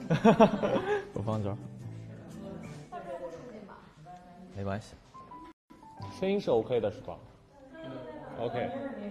我放这儿，没关系。 声音是 OK 的是吧？OK。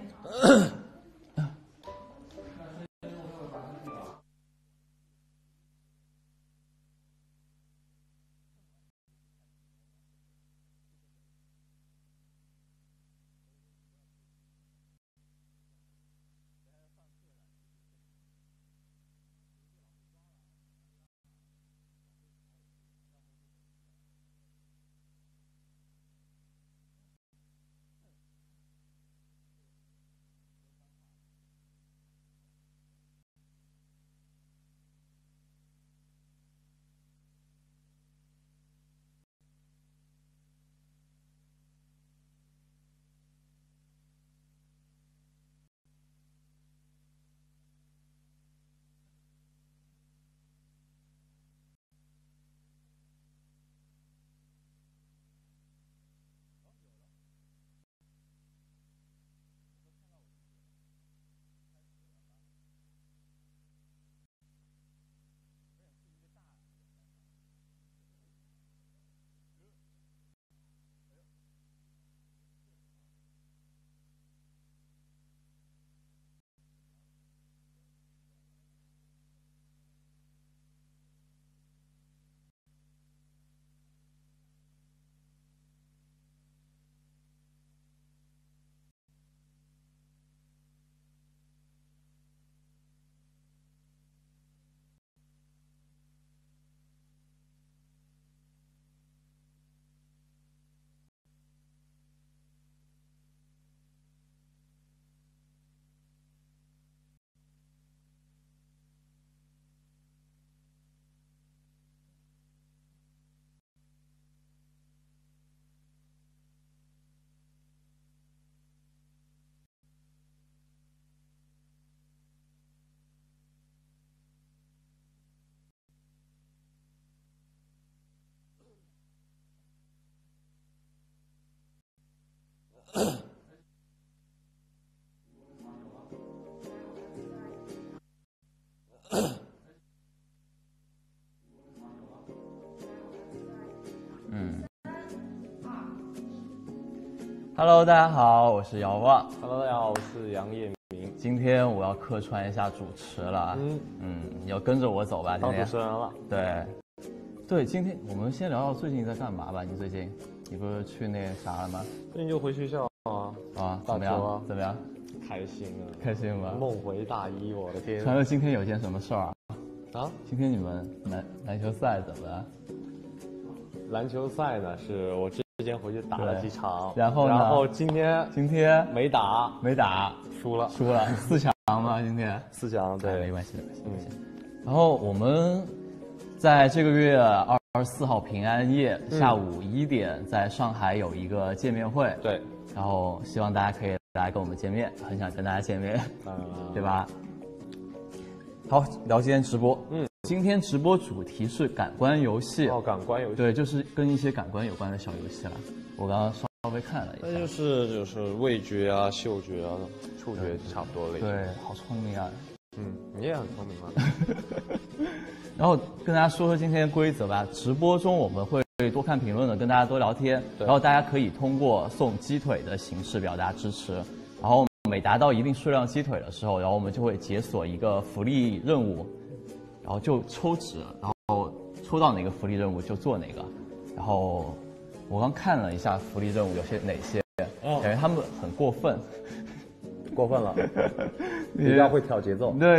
Hello， 大家好，我是姚望。 Hello， 大家好，我是杨业明。 今天我要客串一下主持了。你要跟着我走吧。今天当主持人了。 对，今天我们先聊聊最近在干嘛吧。你不是去那啥了吗？ 最近就回学校啊。 怎么样？怎么样？ 开心啊！ 开心吗？ 梦回大一，我的天！ 传说今天有件什么事儿啊？ 今天你们篮球赛怎么了？ 篮球赛呢，是我之前回去打了几场， 然后今天没打，输了 4强吗？今天 4强，对， 没关系。然后我们在这个月24号平安夜下午1点，在上海有一个见面会， 对， 然后希望大家可以来跟我们见面，很想跟大家见面，对吧？好，聊今天直播，今天直播主题是感官游戏。 感官游戏， 对，就是跟一些感官有关的小游戏了。我刚刚稍微看了一下， 那就是味觉啊、嗅觉啊、触觉差不多类型。 对，好聪明啊！ 你也很聪明嘛。 然后跟大家说说今天的规则吧。直播中我们会多看评论的，跟大家多聊天。然后大家可以通过送鸡腿的形式表达支持。然后每达到一定数量鸡腿的时候，然后我们就会解锁一个福利任务。然后就抽纸，然后抽到哪个福利任务就做哪个。然后我刚看了一下福利任务有哪些，感觉他们很过分， 过分了，比较会挑节奏。 对。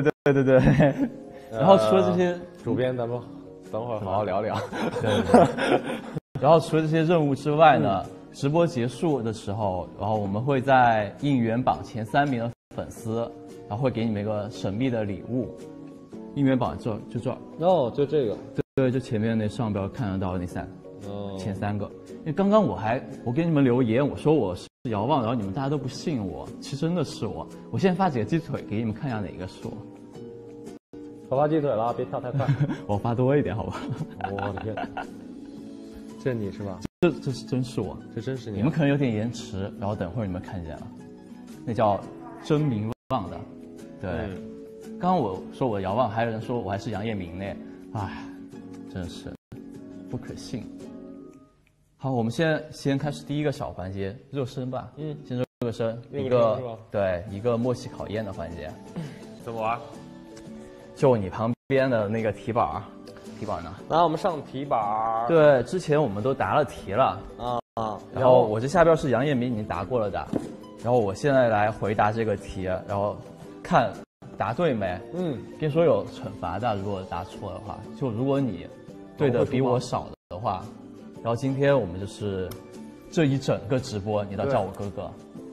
然后除了这些， 主编咱们等会儿好好聊聊。 对。然后除了这些任务之外呢，直播结束的时候，然后我们会在应援榜前3名的粉丝，然后会给你们一个神秘的礼物。应援榜就这儿就这个， 对，就前面那上边看得到那3个，前3个。因为刚刚我给你们留言，我说我是遥望，然后你们大家都不信我，其实真的是我。我现在发几个鸡腿给你们看一下哪个是我。 我发鸡腿了，别跳太快。 我发多一点，好吧？ 我的天，这你是吧？ 这真是我， 这真是你。 你们可能有点延迟，然后等会儿你们看见了，那叫真名望的，对。 刚刚我说我遥望，还有人说我还是杨彦明呢，哎，真是不可信。好，我们先开始第一个小环节，热身吧。先热个身，一个默契考验的环节。 怎么玩？ 就你旁边的那个题板儿。题板呢？ 那我们上题板。 对，之前我们都答了题了。然后我这下边是杨彦明已经答过了的，然后我现在来回答这个题，然后看答对没。跟你说有惩罚的，如果答错的话，就如果你对的比我少的话，然后今天我们就是这一整个直播你都叫我哥哥。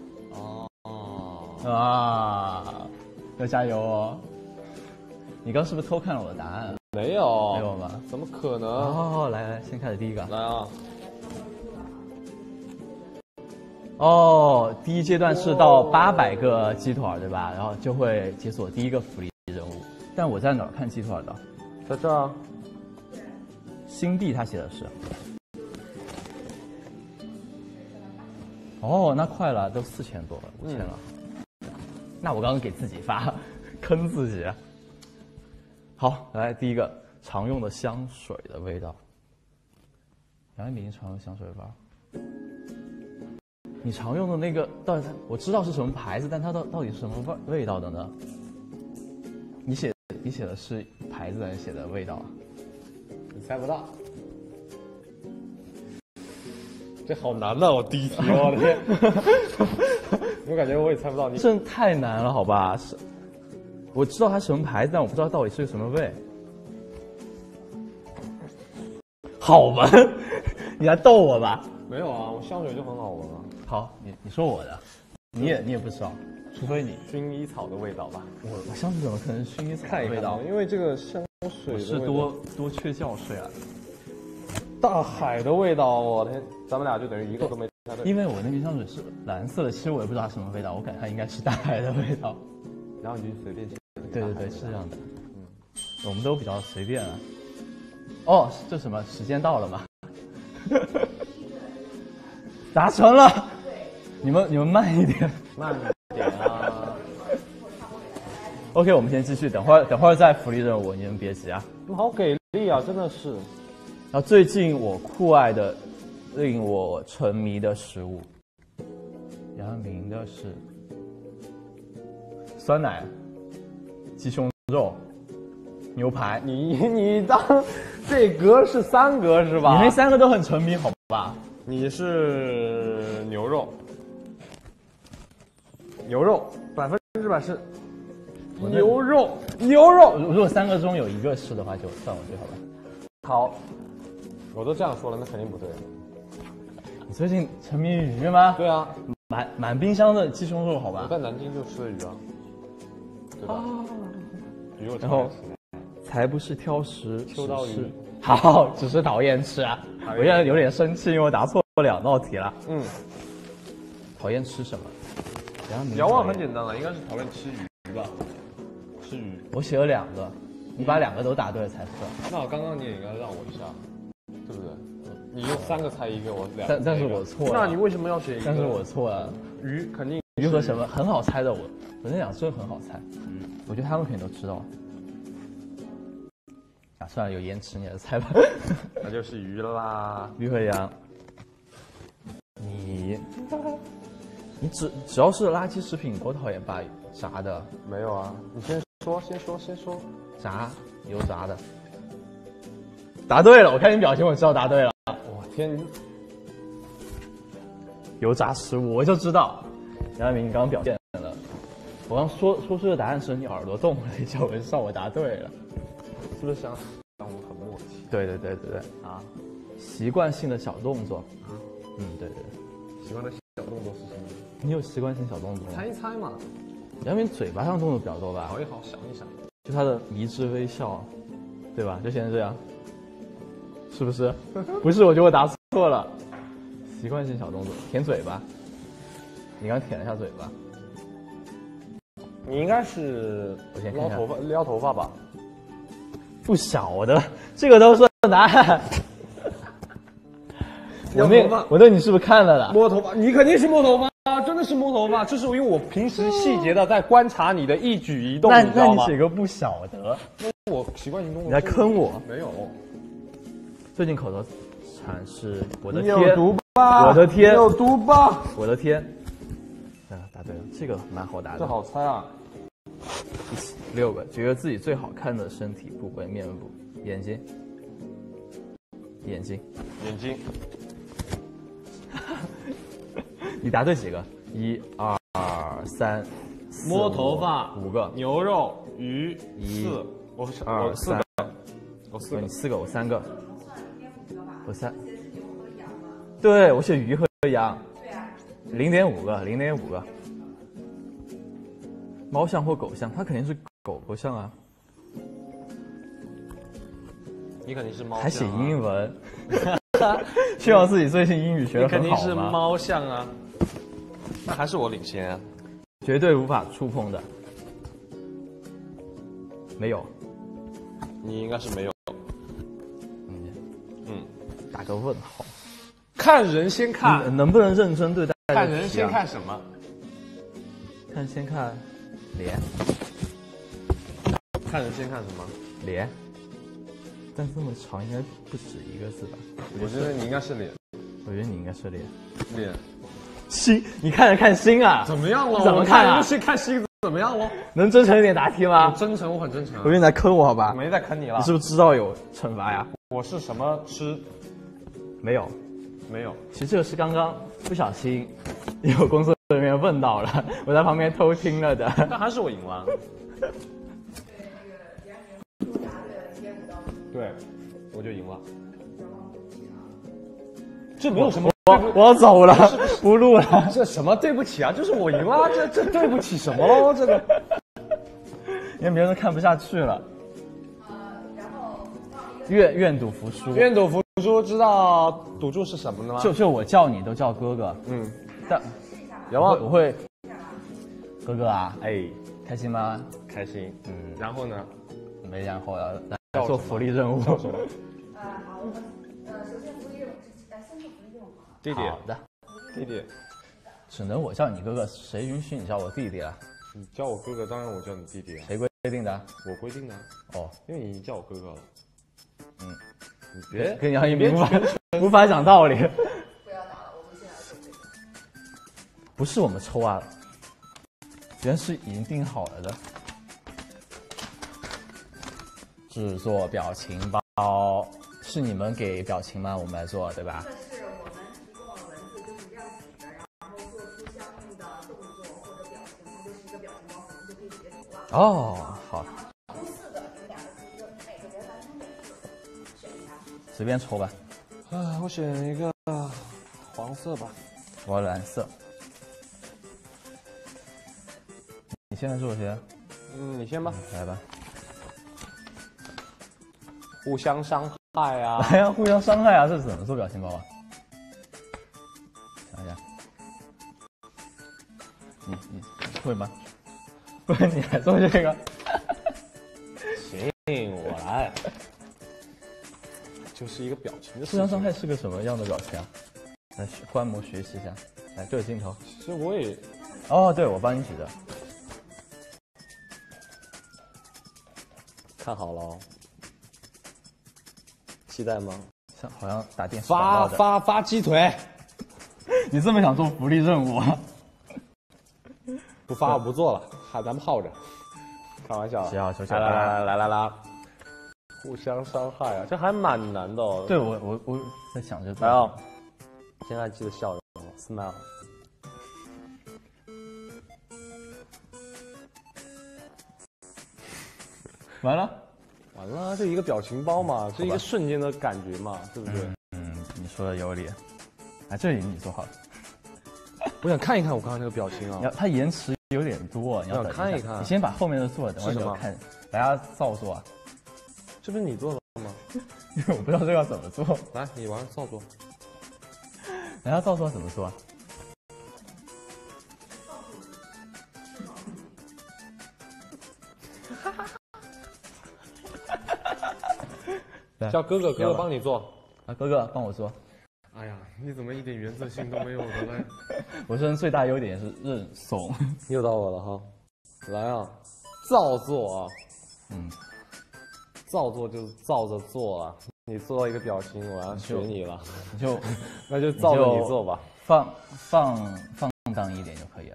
要加油哦！你刚是不是偷看了我的答案？ 没有， 没有吗？ 怎么可能？ 来，先开始第一个。 来啊！ 第一阶段是到800个鸡腿，对吧？然后就会解锁第一个福利任务。但我在哪儿看鸡腿的？ 在这儿。 新币他写的是。那快了，都4000多了，5000了。那我刚刚给自己发，坑自己。好，来第一个常用的香水的味道。杨彦明常用香水吧？你常用的那个到底我知道是什么牌子，但它到底是什么味道的呢？你写的是牌子还是写的味道啊？ 你猜不到。这好难呐！我第一题，我的天！我感觉我也猜不到。 真的太难了，好吧？是，我知道它什么牌子，但我不知道到底是个什么味。好闻？你在逗我吧？ 没有啊，我香水就很好闻啊。 好，你说我的，你也不知道，除非你薰衣草的味道吧。 我香水怎么可能是薰衣草的味道？ 因为这个香水我是多缺觉睡啊。 大海的味道，我的天，咱们俩就等于一个都没猜对。 因为我那瓶香水是蓝色的，其实我也不知道它什么味道，我感觉它应该是大海的味道。 然后你就随便写。 对，是这样的。我们都比较随便啊。这什么？时间到了吗？达成了。你们慢一点。 慢一点啊。 OK， 我们先继续，等会儿再福利任务，你们别急啊。 你们好给力啊，真的是。 然后最近我酷爱的、令我沉迷的食物，杨明的是酸奶、鸡胸肉、牛排。 你当这格是3格是吧？ 你那3个都很沉迷，好吧？ 你是牛肉，100%是牛肉。 如果3个中有1个是的话，就算我对，好吧？ 好。我都这样说了，那肯定不对。 你最近沉迷于鱼吗？ 对啊， 满冰箱的鸡胸肉，好吧？ 我在南京就吃的鱼啊，对吧？鱼我然后才不是挑食， 秋刀鱼。 好，只是讨厌吃啊！我现在有点生气，因为我答错2道题了。讨厌吃什么？ 遥望很简单了，应该是讨厌吃鱼吧？吃鱼。 我写了2个，你把2个都答对了才是。 那我刚刚你也应该让我一下。对不对？你用3个猜1个，我2个。 但是我错了。 那你为什么要写1个？ 但是我错了。 鱼肯定。 鱼和什么很好猜的，我那2真的很好猜。我觉得他们肯定都知道。算了，有延迟，你来猜吧。 那就是鱼啦。 鱼和羊。你只要是垃圾食品都讨厌吧？炸的。 没有啊，你先说。 炸，油炸的。答对了，我看你表情，我知道答对了。 我天， 油炸食物，我就知道。杨明，你刚刚表现了。我刚说出的答案时，你耳朵动了一下，我就知道我答对了。 是不是想让我很默契？ 对啊，习惯性的小动作。对。 习惯的小动作是什么？ 你有习惯性小动作吗？ 猜一猜嘛。 杨明嘴巴上动作比较多吧？ 好一好，想一想。 就他的迷之微笑，对吧？就现在这样。是不是？不是，我觉得我答错了。习惯性小动作，舔嘴巴。你刚舔了一下嘴巴。 你应该是撩头发吧？ 不晓得，这个都是答案。我对你是不是看了的？ 摸头发，你肯定是摸头发。 啊，真的是摸头发，就是因为我平时细节的在观察你的一举一动， 那你知道吗？ 你写个不晓得， 我习惯性跟我你在坑我。 没有， 最近口头禅是我的你天， 有毒吧？ 我的天， 你有毒吧？ 我的天。答对了，这个蛮好答的。 这好猜啊。 6个，觉得自己最好看的身体部位：面部、眼睛、眼睛。你答对几个？1、2、3、4、 摸头发 5个， 牛肉、鱼 1、 我 2、 4个，我4个， 你4个，我3个，我3。对，我写鱼和羊。对啊。0.5个，0.5个。猫像或狗像，它肯定是狗像啊。 你肯定是猫、啊， 还写英文，希望自己最近英语学得很好吗？ 你肯定是猫像啊，那还是我领先啊。 绝对无法触碰的，没有。 你应该是没有。 打个问号。 看人先看， 能不能认真对待？ 看人先看什么？ 先看脸。 看人先看什么？ 脸。但这么长应该不止1个字吧？ 我觉得你应该是脸。 我觉得你应该是脸。 脸。 心，你看着看心啊？ 怎么样了？ 怎么看啊？ 先看心怎么样了？ 能真诚一点答题吗？ 真诚，我很真诚。 我觉得你在坑我，好吧？ 我没在坑你了。 你是不是知道有惩罚呀？ 我是什么吃？ 没有。其实这个是刚刚不小心有工作人员问到了，我在旁边偷听了的。 但还是我赢了。对，我就赢了。这没有什么， 我要走了，不录了。 这什么对不起啊？就是我赢了，这对不起什么喽？这个， 因为别人都看不下去了。愿赌服输。 愿赌服输，知道赌注是什么吗？ 就我叫你都叫哥哥。但有吗？ 我会。哥哥啊，哎，开心吗？ 开心。然后呢？ 没然后了，来做福利任务。 叫什么？ 好，我们首先福利任务先做福利任务好。 弟弟。 好的。 弟弟。 只能我叫你哥哥，谁允许你叫我弟弟啊？ 你叫我哥哥，当然我叫你弟弟啊。 谁规定的？ 我规定的。 哦， 因为你叫我哥哥了。 你别跟杨一鸣无法讲道理。 不要打了，我们先来做这个。 不是我们抽啊，原来是已经定好了的。制作表情包是你们给表情吗？我们来做，对吧？ 这是我们提供了文字，就是这样写的，然后做出相应的动作或者表情，它就是一个表情包，我们就可以截图了。 哦，好。 抽4个，你们2个自己就每个人完成1个，选一下。 随便抽吧。 我选一个黄色吧。 我要蓝色。你现在做谁？ 你先吧。 来吧。 互相伤害啊！ 来呀，互相伤害啊！这是怎么做表情包啊？想一下，你会吗？不是你来做这个？ 行，我来。就是一个表情的事情。 互相伤害是个什么样的表情啊？来观摩学习一下，来对着镜头。 其实我也…… 哦，对，我帮你举的。 看好了哦。期待吗？ 像好像打电视发鸡腿。 你这么想做福利任务啊？ 不发我不做了，咱们耗着。开玩笑。来，互相伤害啊，这还蛮难的哦。 对，我在想着。 来哦，现在记得笑容 ，smile。 完了， 这一个表情包嘛，这一个瞬间的感觉嘛，对不对？ 你说的有理。哎，这里你做好了。 我想看一看我刚刚那个表情啊。 它延迟有点多，你要等看一看。 你先把后面的做了，等会儿就看。大家照做啊。 这不是你做的吗？ 因为我不知道这个要怎么做。 来，你玩照做。 大家照做怎么做啊？ 叫哥哥帮你做。 啊，哥哥帮我做。 哎呀。 你怎么一点原则性都没有的嘞？ 我这人最大优点是认怂。 又到我了哈，来啊，照做啊，照做就是照着做啊。你做一个表情，我要学你了，那就照着你做吧， 放荡一点就可以了。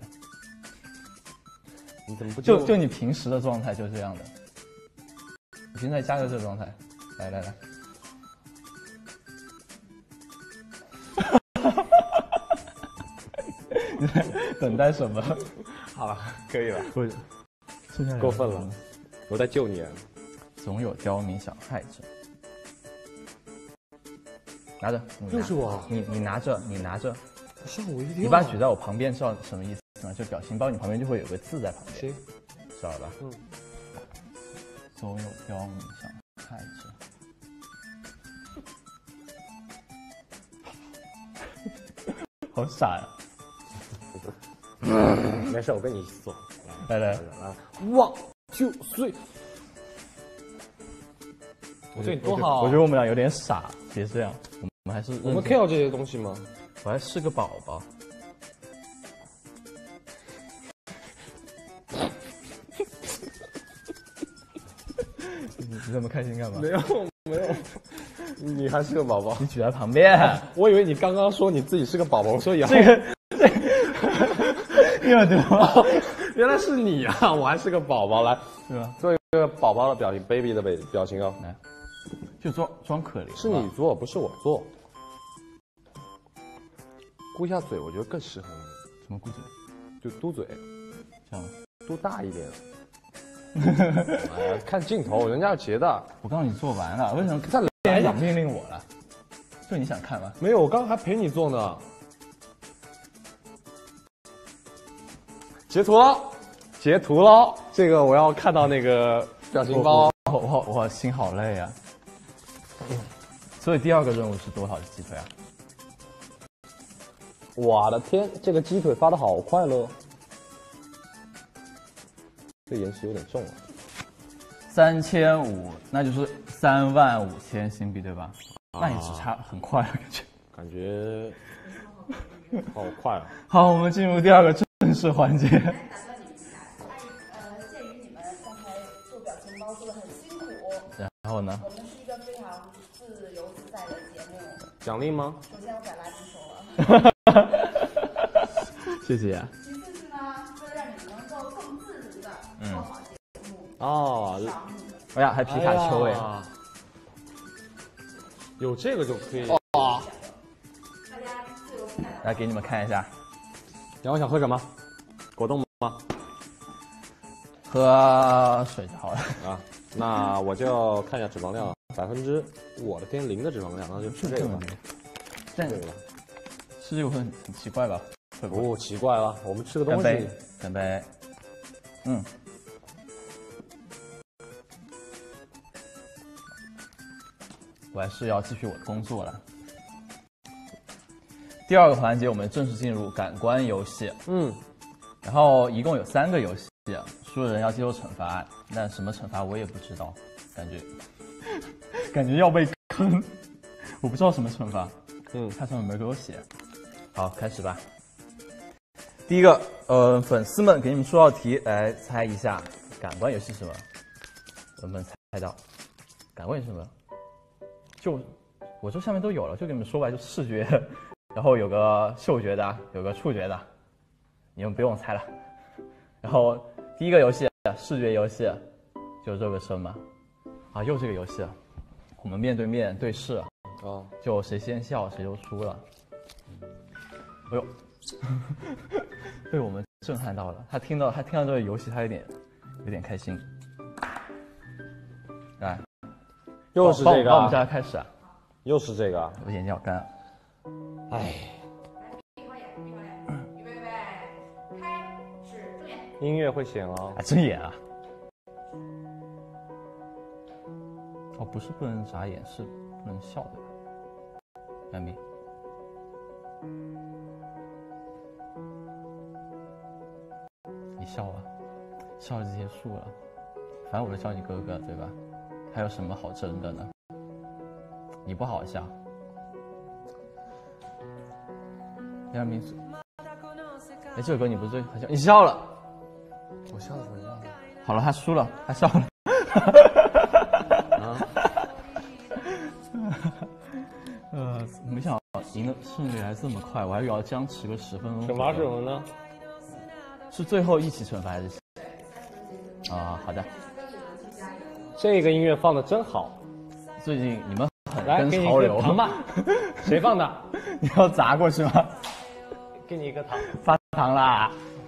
你怎么不就你平时的状态就这样的？你现在加个这个状态，来。你在等待什么？ 好了，可以了， 不是， 过分了，我在救你啊！ 总有刁民想害着。拿着， 又是我， 你拿着， 吓我一跳。 你把它举在我旁边，知道什么意思吗？就表情包，你旁边就会有个字在旁边， 行， 知道了吧？总有刁民想害着。好傻呀！ 没事，我跟你一起做。 来 ，1、2、3。我对你多好。 我觉得我们俩有点傻，别这样。我们还是我们 care 这些东西吗？ 我还是个宝宝。你这么开心干嘛？ 没有，你还是个宝宝。 你举在旁边。 我以为你刚刚说你自己是个宝宝，所以这个，你有对吗？ 原来是你啊！我还是个宝宝，来， 是吧？ 做一个宝宝的表情 ，baby 的表情哦， 来，就装可怜。 是你做，不是我做。嘟一下嘴，我觉得更适合你。 什么嘟嘴？ 就嘟嘴， 这样， 嘟大一点。哎呀，看镜头，人家要截的。 我告诉你做完了，为什么再来想命令我了？就你想看吗？ 没有，我刚刚还陪你做呢。截图了，这个我要看到那个表情包。 我心好累啊。所以第二个任务是多少鸡腿啊？ 我的天，这个鸡腿发的好快乐。这延迟有点重了。 3500，那就是35000新币，对吧？那也是差很快啊， 感觉好快啊！ 好，我们进入第二个正式环节。 来打断你一下，鉴于你们刚才做表情包做的很辛苦， 然后呢？ 我们是一个非常自由自在的节目。 奖励吗？ 首先我把垃圾收了。 谢谢。 其次是呢，为了让你们能够更自如的做好节目。 哦， 哎呀，还皮卡丘哎。 有这个就可以。 大家自由自在。 来给你们看一下。 两位想喝什么？果冻吗？ 喝水就好了。 啊，那我就看一下脂肪量，%，我的天，0的脂肪量，那就吃这个吧。 这个吃这个会很奇怪吧？ 不奇怪了，我们吃个东西。 干杯。我还是要继续我的工作了。第二个环节，我们正式进入感官游戏。然后一共有3个游戏，输的人要接受惩罚，但什么惩罚我也不知道，感觉要被坑，我不知道什么惩罚。看上面没给我写。好，开始吧。第一个，粉丝们给你们出道题，来猜一下感官游戏是什么？能不能猜到？感官游戏是什么？就我这上面都有了，就给你们说吧，就视觉，然后有个嗅觉的，有个触觉的，你们不用猜了。然后第一个游戏，视觉游戏，就热个身嘛。啊，又这个游戏，我们面对面对视，就谁先笑谁就输了。哎呦，被我们震撼到了。他听到这个游戏，他有点开心。来。 又是这个， 那我们现在开始啊！ 又是这个， 我眼睛好干。 哎， 闭好眼，预备，开始睁眼。 音乐会响哦。 睁眼啊！哦，不是不能眨眼，是不能笑对吧？杨明，你笑啊，笑就结束了。反正我就叫你哥哥，对吧？还有什么好争的呢？你不好笑。 非常民俗。哎，这首歌你不是好像你笑了？ 我笑什么样？ 好了，他输了，他笑了。没想到赢的胜率还这么快，我还以为要僵持个10分钟。 惩罚是什么呢？ 是最后一起惩罚还是？啊，好的。 这个音乐放的真好， 最近你们很来跟潮流。 糖吧，谁放的？ 你要砸过去吗？ 给你一个糖。 发糖啦！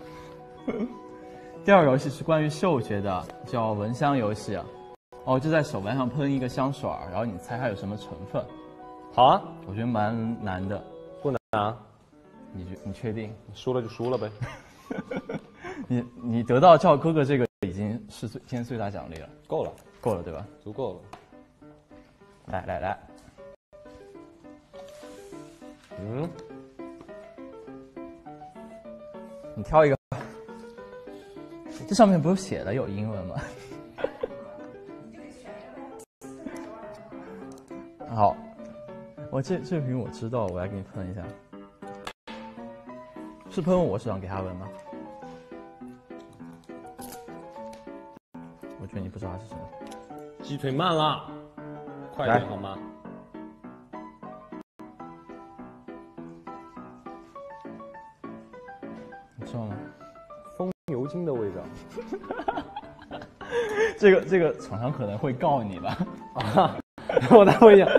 第二个游戏是关于嗅觉的，叫闻香游戏。哦，就在手腕上喷一个香水，然后你猜它有什么成分。 好啊， 我觉得蛮难的。 不难啊。 你确定？ 输了就输了呗。 你得到叫哥哥这个已经是今天最大奖励了。 够了， 够了对吧？ 足够了。 来。 嗯， 你挑一个。这上面不是写的有英文吗？好，这瓶我知道，我来给你喷一下。是喷我手上给他闻吗？我觉得你不知道它是什么。 鸡腿慢了，快点好吗？ 你知道吗？ 风油精的味道。 这个厂商可能会告你吧？ 啊，我再问一下。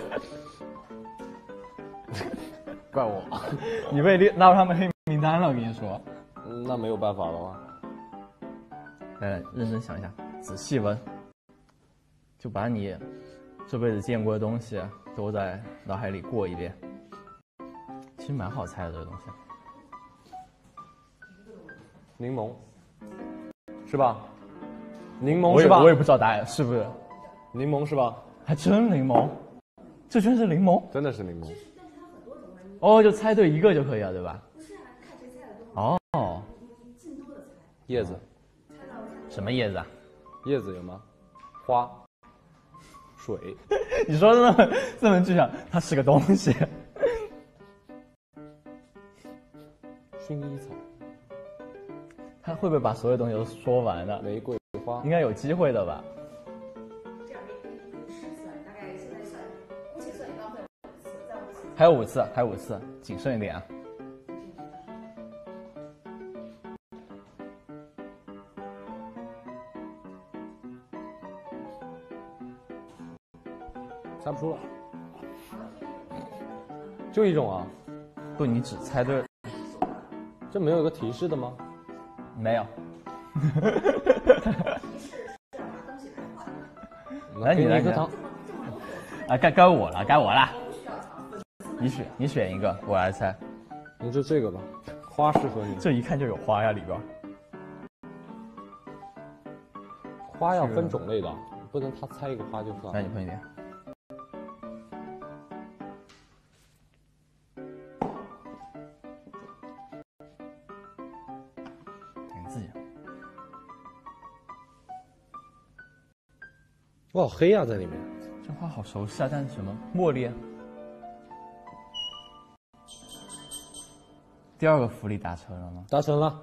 怪我， 你被纳入他们黑名单了，我跟你说。 那没有办法了吗？ 来，认真想一下，仔细闻，就把你这辈子见过的东西都在脑海里过一遍。其实蛮好猜的这个东西。 柠檬，是吧？柠檬是吧？ 我也不知道答案是不是。 柠檬是吧？ 还真柠檬，这居然是柠檬， 真的是柠檬。 哦，就猜对一个就可以了，对吧？ 不是啊，看谁猜的多。 哦， 你尽多的猜。 叶子， 什么叶子啊？ 叶子有吗？花，水。 你说这么具象，它是个东西。 薰衣草。 他会不会把所有东西都说完呢？ 玫瑰花。 应该有机会的吧？ 这样给你试算，大概现在算，目前算你浪费了5次，再5次。 还有5次，谨慎一点啊。 猜不出了，就一种啊？ 不，你只猜对了， 这没有一个提示的吗？ 没有。 来，你来颗糖。 啊，该我了。你选一个，我来猜。 那就这个吧，花适合你。 这一看就有花呀，里边。 花要分种类的，不能他猜一个花就算。 来，你喷一点。你自己。 哇，好黑呀，在里面。 这花好熟悉啊，但是什么？茉莉。第二个福利达成了吗？ 达成了。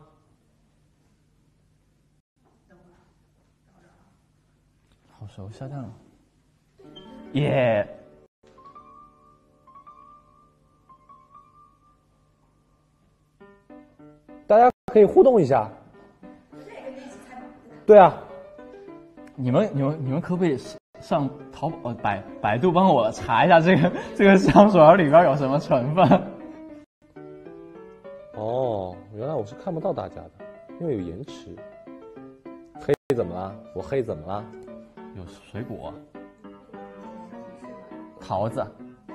好熟悉啊，这样。耶！ 大家可以互动一下。对啊。 你们可不可以上淘宝百度帮我查一下这个香水里边有什么成分？ 哦，原来我是看不到大家的，因为有延迟。黑怎么了？我黑怎么了？ 有水果，桃子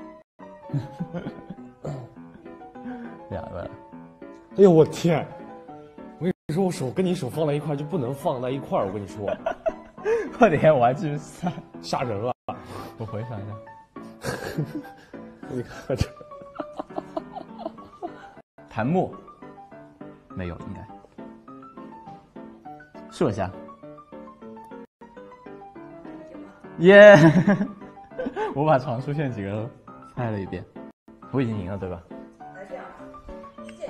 ，2个。 哎呦我天！我跟你说，我手跟你手放在一块就不能放在一块儿，我跟你说。 快点，我还继续猜， 吓人了。 我回想一下， 你看这。 檀木没有，应该麝香。耶！我把常出现几个都猜了一遍，我已经赢了，对吧？ 来这样，现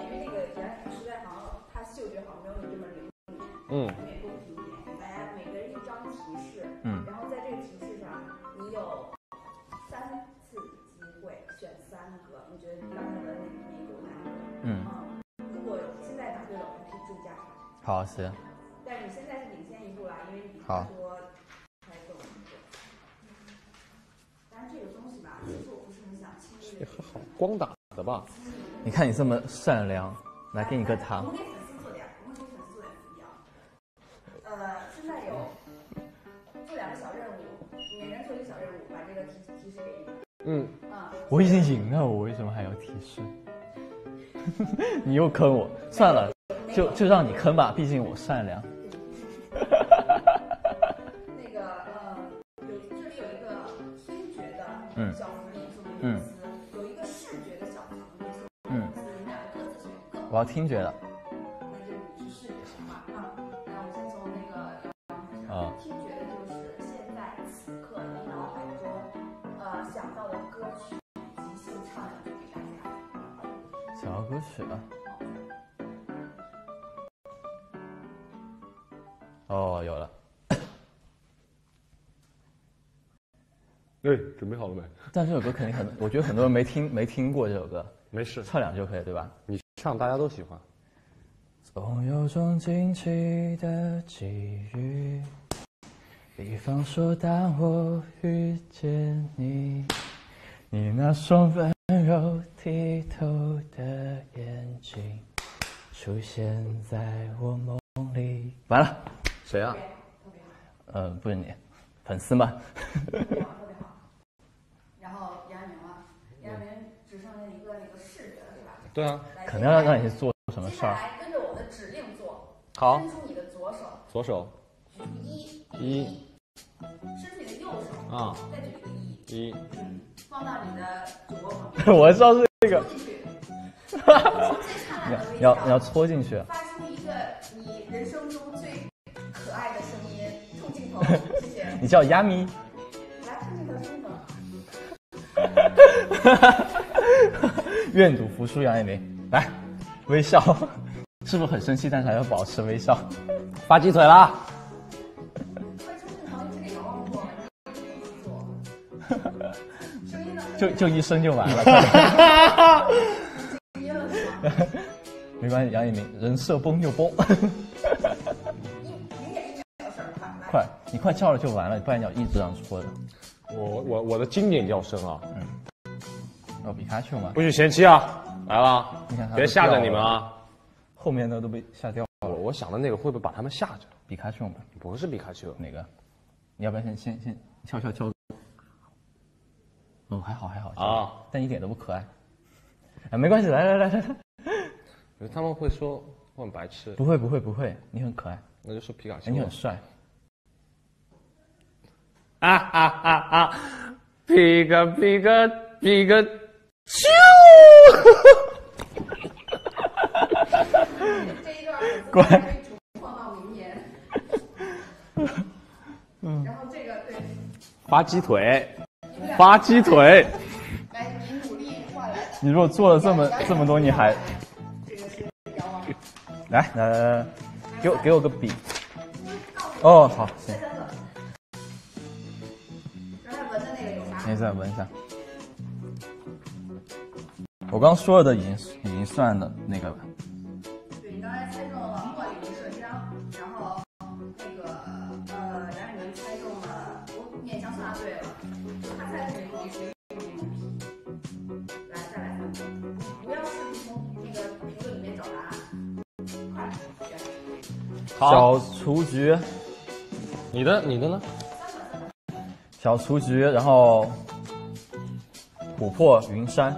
公平一点，给大家每个人一张提示，然后在这个提示上，你有3次机会选3个，你觉得刚才的那个哪个？如果现在答对了，我们可以追加上。 好，行。 但是你现在是领先一步啦，因为你比他多猜中1个。但是这个东西吧，其实我不是很想轻易的。 好光打的吧？ 你看你这么善良，来给你个糖。 我们给粉丝做点福利啊。现在有做2个小任务，每人做1个小任务，把这个提示给你。 我已经赢了，我为什么还要提示？你又坑我，算了，就让你坑吧，毕竟我善良。 那个这里有一个听觉的小福利送给粉丝，有一个视觉的小福利送给粉丝，你们2个各自选一个。 我要听觉的。 那就你是视觉的嘛？那我先从那个开始。听觉的就是现在此刻你脑海中想到的歌曲，即兴唱2句给大家。 想要歌曲啊？哦，有了。 准备好了没？ 但这首歌肯定我觉得很多人没听过这首歌。 没事， 唱2就可以，对吧？ 你唱大家都喜欢。 总有种惊奇的际遇，比方说当我遇见你，你那双温柔剔透的眼睛出现在我梦里。完了， 谁啊？ 不是你，粉丝们。 特别好。然后杨明了，杨明只剩下一个那个视觉了，是吧？ 对啊。 肯定要让你去做什么事儿。 接下来跟着我的指令做。 好。 伸出你的左手。 左手。 一。伸出你的右手。再举一个1。放到你的主播旁边。 我知道是这个。 你要戳进去。 发出一个你人生中最可爱的声音，冲镜头，谢谢。 你叫亚咪。 来，冲镜头，冲镜头。 愿赌服输，杨一鸣，来，微笑，是不是很生气？但是还要保持微笑。发鸡腿啦！ 快冲镜头，一直给遥望过，声音呢？ 就一声就完了。没关系，杨一鸣，人设崩就崩。 0.1秒的事儿， 快，你快叫了就完了，不然你要一直这样戳的。 我的经典叫声啊。 皮卡丘嘛。 不许嫌弃啊！来了， 你看别吓着你们啊！ 后面的都被吓掉了。 我想的那个会不会把他们吓着？ 皮卡丘嘛。 不是皮卡丘。 哪个？你要不要先敲？还好啊，但一点都不可爱。没关系，来。 他们会说我很白痴。 不会，你很可爱。 那就说皮卡丘。 你很帅。 皮个啾！ 这一段乖。 放到明年。然后这个对。 发鸡腿。 来，你努力换来。 你如果做了这么多，你还。 这个是遥望。 来，给我个笔。哦，好，行。 刚才闻的那个有啥？ 你再闻一下。我刚说的已经算了那个吧。 对，你刚才猜中了茉莉麝香，然后那个杨雨文猜中了，我勉强算对了，他猜的是柠檬皮。来，再来3个，不要试图从那个评论里面找答案，快选。 小雏菊。 你的呢？ 小雏菊，然后琥珀云山。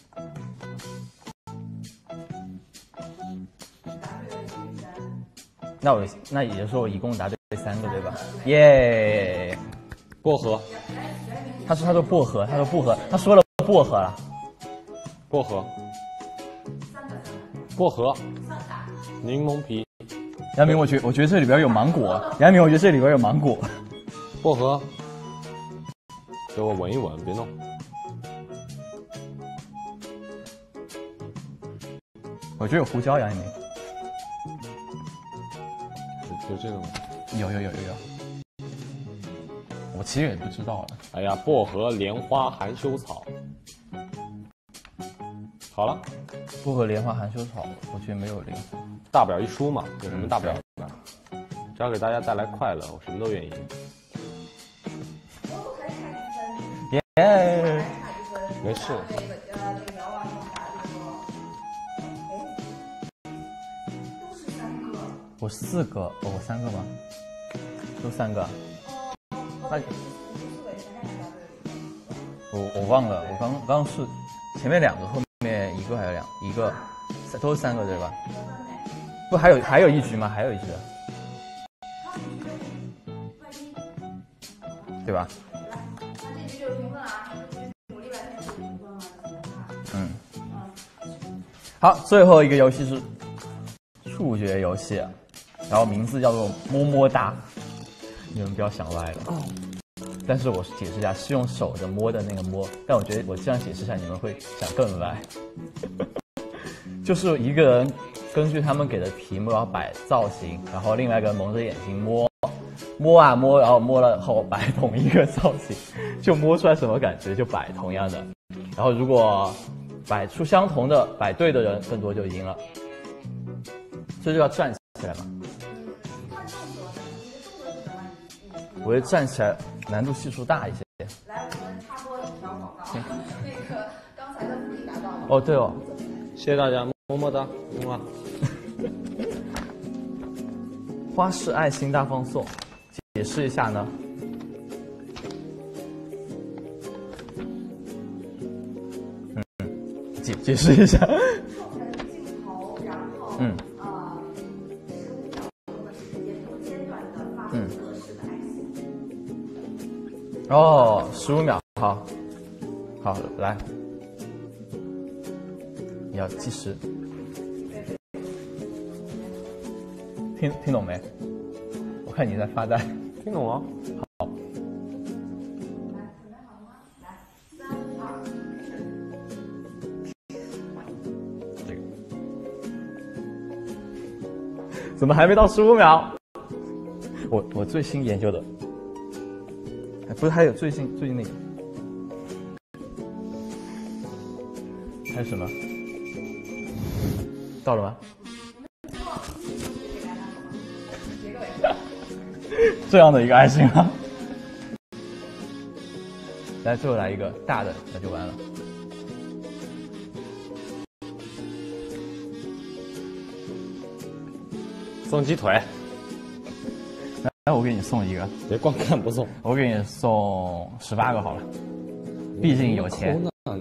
那也就是说我一共答对3个，对吧？耶！ 薄荷。 他说薄荷，他说了薄荷了。 薄荷。柠檬皮。 杨明，我觉得这里边有芒果。杨明，我觉得这里边有芒果。 薄荷。给我闻一闻，别弄。 我觉得有胡椒，杨一鸣。 有这种？ 有。我其实也不知道了。 哎呀，薄荷、莲花、含羞草。好了， 薄荷、莲花、含羞草，我觉得没有灵魂。 大不了一输嘛，有什么大不了的？只要给大家带来快乐，我什么都愿意。 耶！ 没事。 我4个，我3个吗？都3个。那我忘了，我刚是前面2个，后面1个还有1个，都是3个对吧？不，还有一局吗？还有一局，对吧？嗯。好，最后一个游戏是触觉游戏，然后名字叫做么么哒，你们不要想歪了。但是我解释一下，是用手的摸的那个摸，但我觉得我这样解释一下，你们会想更歪。就是一个人根据他们给的题目要摆造型，然后另外一个人蒙着眼睛摸啊摸，然后摸了后摆同一个造型，就摸出来什么感觉就摆同样的，然后如果摆出相同的摆对的人更多就赢了，这就要站起来嘛。我会站起来，难度系数大一些。 来，我们插播一条广告，那个刚才的福利达到了。 哦，对哦， 谢谢大家，么么哒，么。 花式爱心大放送，解释一下呢？解释一下。 镜头，然后15秒钟的时间，不间断的发各式的爱心。 哦，15秒，好，来，你要计时。听懂没？我看你在发呆。 听懂了。 好。 来，准备好了吗？来，3、2、 1。这个怎么还没到15秒？我最新研究的，不是还有最近那个，还有什么？到了吗？这样的一个爱心啊！来，最后来一个大的，那就完了。 送鸡腿。 来，我给你送一个。 别光看不送。 我给你送18个好了，毕竟有钱。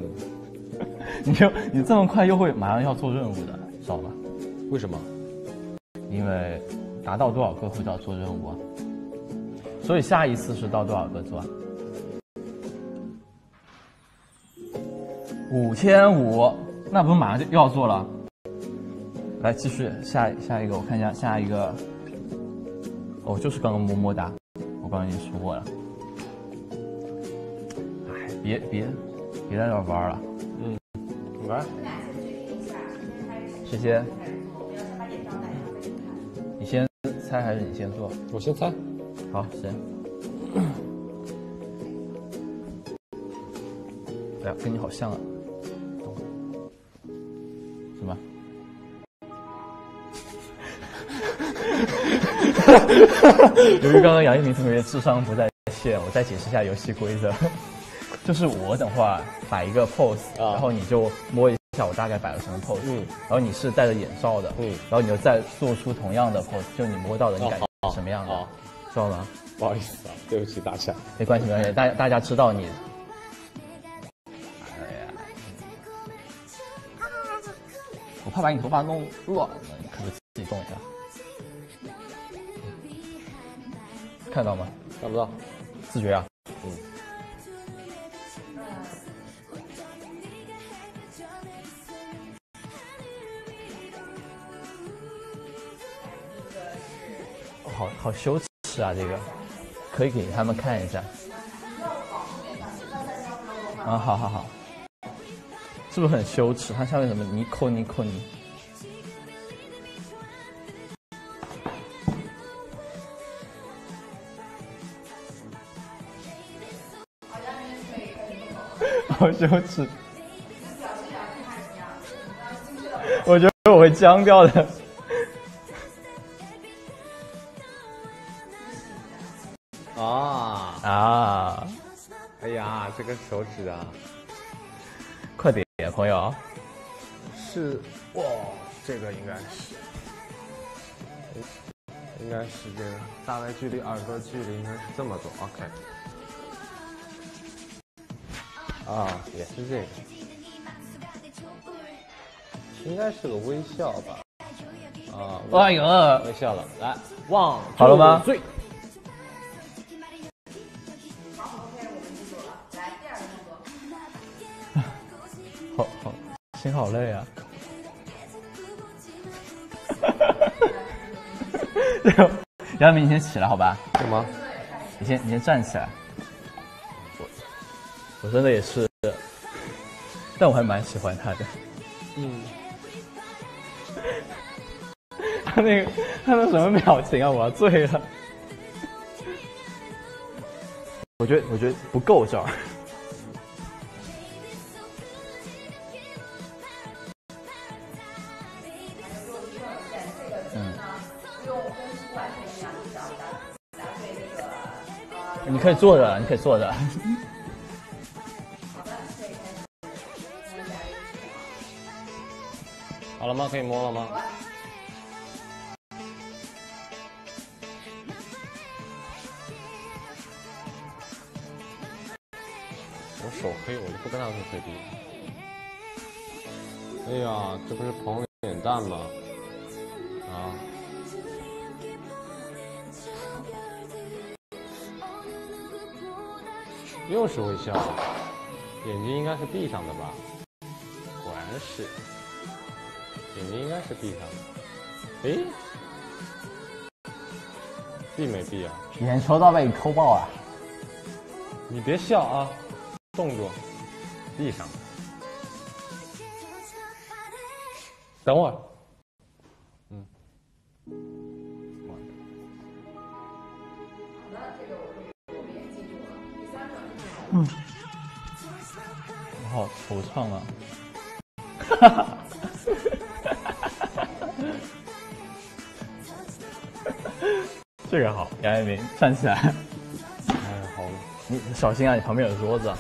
你这么快又会马上要做任务的，知道吗？ 为什么？ 因为达到多少个会要做任务啊？所以下一次是到多少个做？5500，那不是马上就又要做了？来，继续下一个，我看一下下一个。哦，就是刚刚么么哒，我刚刚已经说过了。哎，别在这玩了。 来。 谁先？你先猜还是你先做？ 我先猜。 好，行。哎呀，跟你好像啊。什么？由于刚刚杨一鸣同学智商不在线，我再解释一下游戏规则。就是我等会儿摆一个 pose，然后你就摸一下我大概摆了什么 pose，然后你是戴着眼罩的，然后你就再做出同样的 pose，就你摸到的你感觉什么样的，知道吗？ 不好意思啊，对不起大家。 没关系，没关系，大家知道你。我怕把你头发弄乱了，你可不可以自己动一下？看到吗？ 看不到。 自觉啊。好羞耻啊！这个可以给他们看一下。啊，好，是不是很羞耻？它下面什么尼扣尼？ 好羞耻。我觉得我会僵掉的。啊！ 哎呀，这个手指啊， 快点，朋友。 是哇，这个应该是这个，大概距离耳朵距离应该是这么多。OK。啊，也是这个，应该是个微笑吧？啊， 哎呦， 微笑了，来，望， 好了吗？ 最。 好，心好累啊！杨明，你先起来好吧？ 什么？ 你先站起来。我真的也是，但我还蛮喜欢他的。他那什么表情啊！我要醉了。我觉得不够这儿。你可以坐着，你可以坐着。 好了吗？可以摸了吗？我手黑，我就不跟他做对比。哎呀，这不是朋友脸蛋吗？啊！又是微笑，眼睛应该是闭上的吧？果然是，眼睛应该是闭上的。哎，闭没闭啊？ 眼球都被你抠爆了。 你别笑啊，动作，闭上。等会儿。 我好惆怅啊！这个好，杨一鸣站起来。 哎，好了， 你小心啊，你旁边有桌子。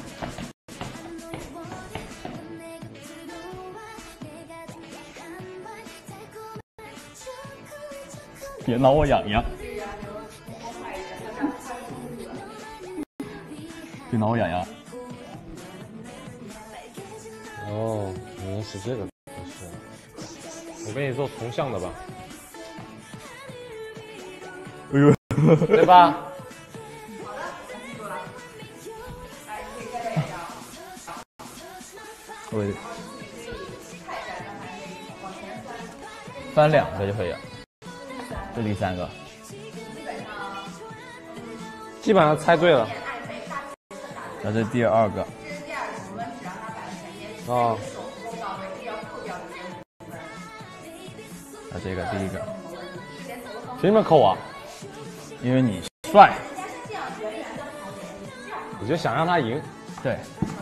别挠我痒痒。别挠我痒痒。 哦，原来是这个不是。我给你做同向的吧。 哎呦， 对吧？ 好的，我记住了。哎，可以再练一下。 我然后你可以看一下，刚才那个往前翻2个就可以了。这第3个。 基本上猜对了。 然后这是第2个。 这是第2个，我们只让他摆前面， 哦。 手不够到位，要扣掉这边部分。 啊，这个第1个。 凭什么扣啊？ 因为你帅。 我就想让他赢。 对。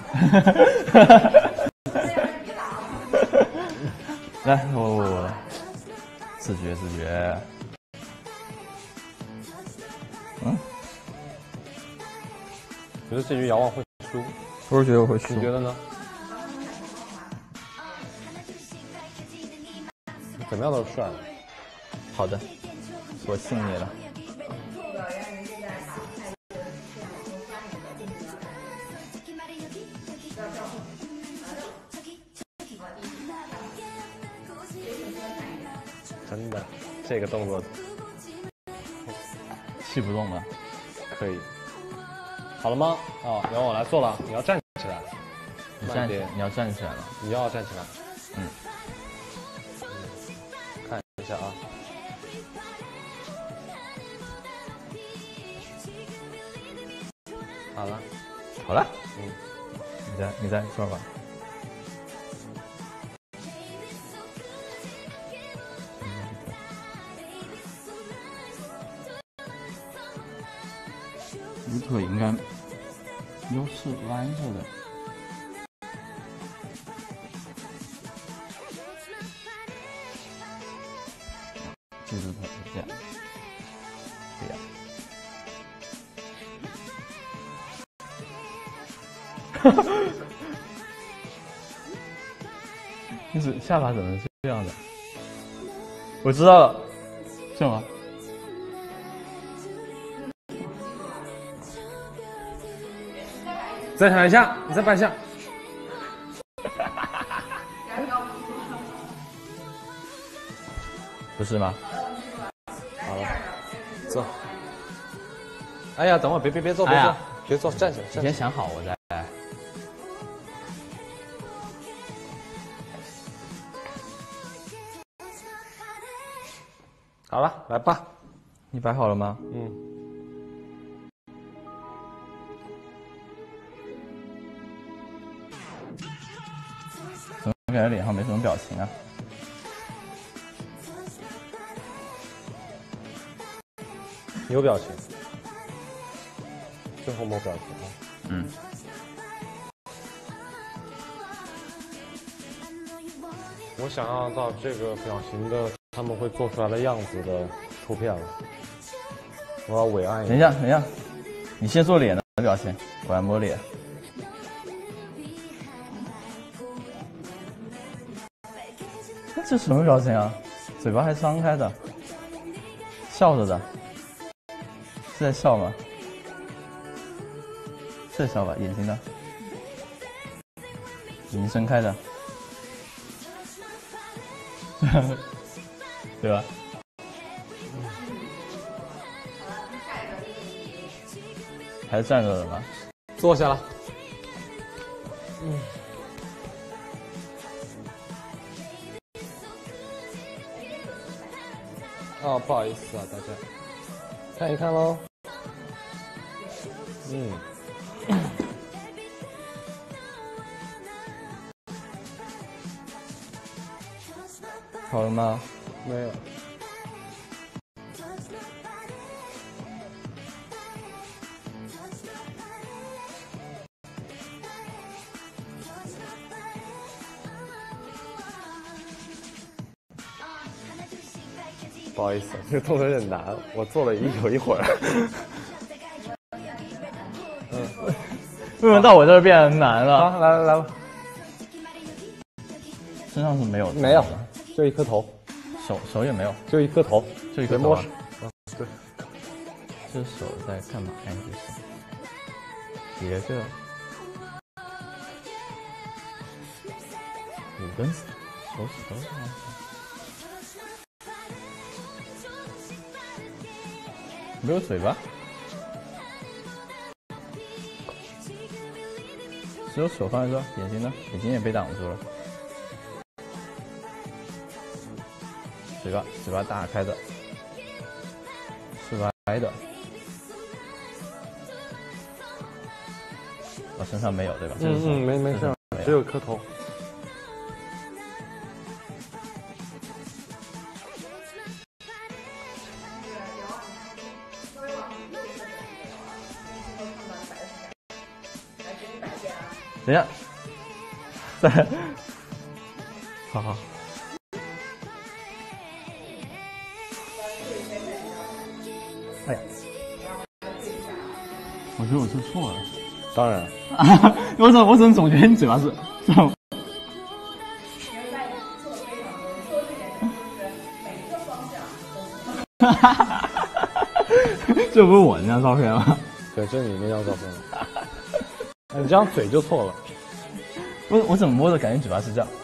来，我自觉。 觉得这局遥望会输。 我是觉得我会输。 你觉得呢？怎么样都是帅的。 好的，我信你了。 真的，这个动作气不动了。 可以。好了吗？哦，然后我来做了，你要站起来。 你要站起来了。 你要站起来。看一下啊。好了。 你再说吧。你腿应该腰是弯着的。 鸡子腿这样，这样。哈哈，就是下巴怎么是这样的？我知道了，是吗？ 再弹一下，你再摆一下。 不是吗？ 好了，坐。哎呀，等会儿别坐，别坐，别坐，站起来。 你先想好，我再。 好了，来吧。 你摆好了吗？ 嗯。 怎么感觉脸上没什么表情啊？ 有表情，最后没表情啊。 嗯。 我想要到这个表情的他们会做出来的样子的图片了。我要伟岸一点。等一下，你先做脸的表情，我来摸脸。这什么表情啊？嘴巴还张开的，笑着的，是在笑吗？是在笑吧？眼睛呢？眼睛睁开的，对吧？还是站着的吗？ 坐下了。哦，不好意思啊，大家看一看喽。 好了吗？ 没有。不好意思，这个动作有点难，我做了有一会儿。 为什么到我这儿变得难了？ 好，来吧。 身上是没有的， 没有，就一颗头。 手也没有， 就一颗头， 就一颗头。 对。 这手在干嘛呀？这是别着。5根手指头上。没有嘴巴，只有手放在这，眼睛呢？眼睛也被挡住了。嘴巴打开的，是歪的。我身上没有对吧？ 没事，只有颗头。 等一下，再，好。哎呀，我觉得我做错了。 当然。 我怎么总觉得你嘴巴是这样？这不是我那张照片吗？ 对，这是你那张照片。你这样嘴就错了。 我怎么摸的感觉嘴巴是这样？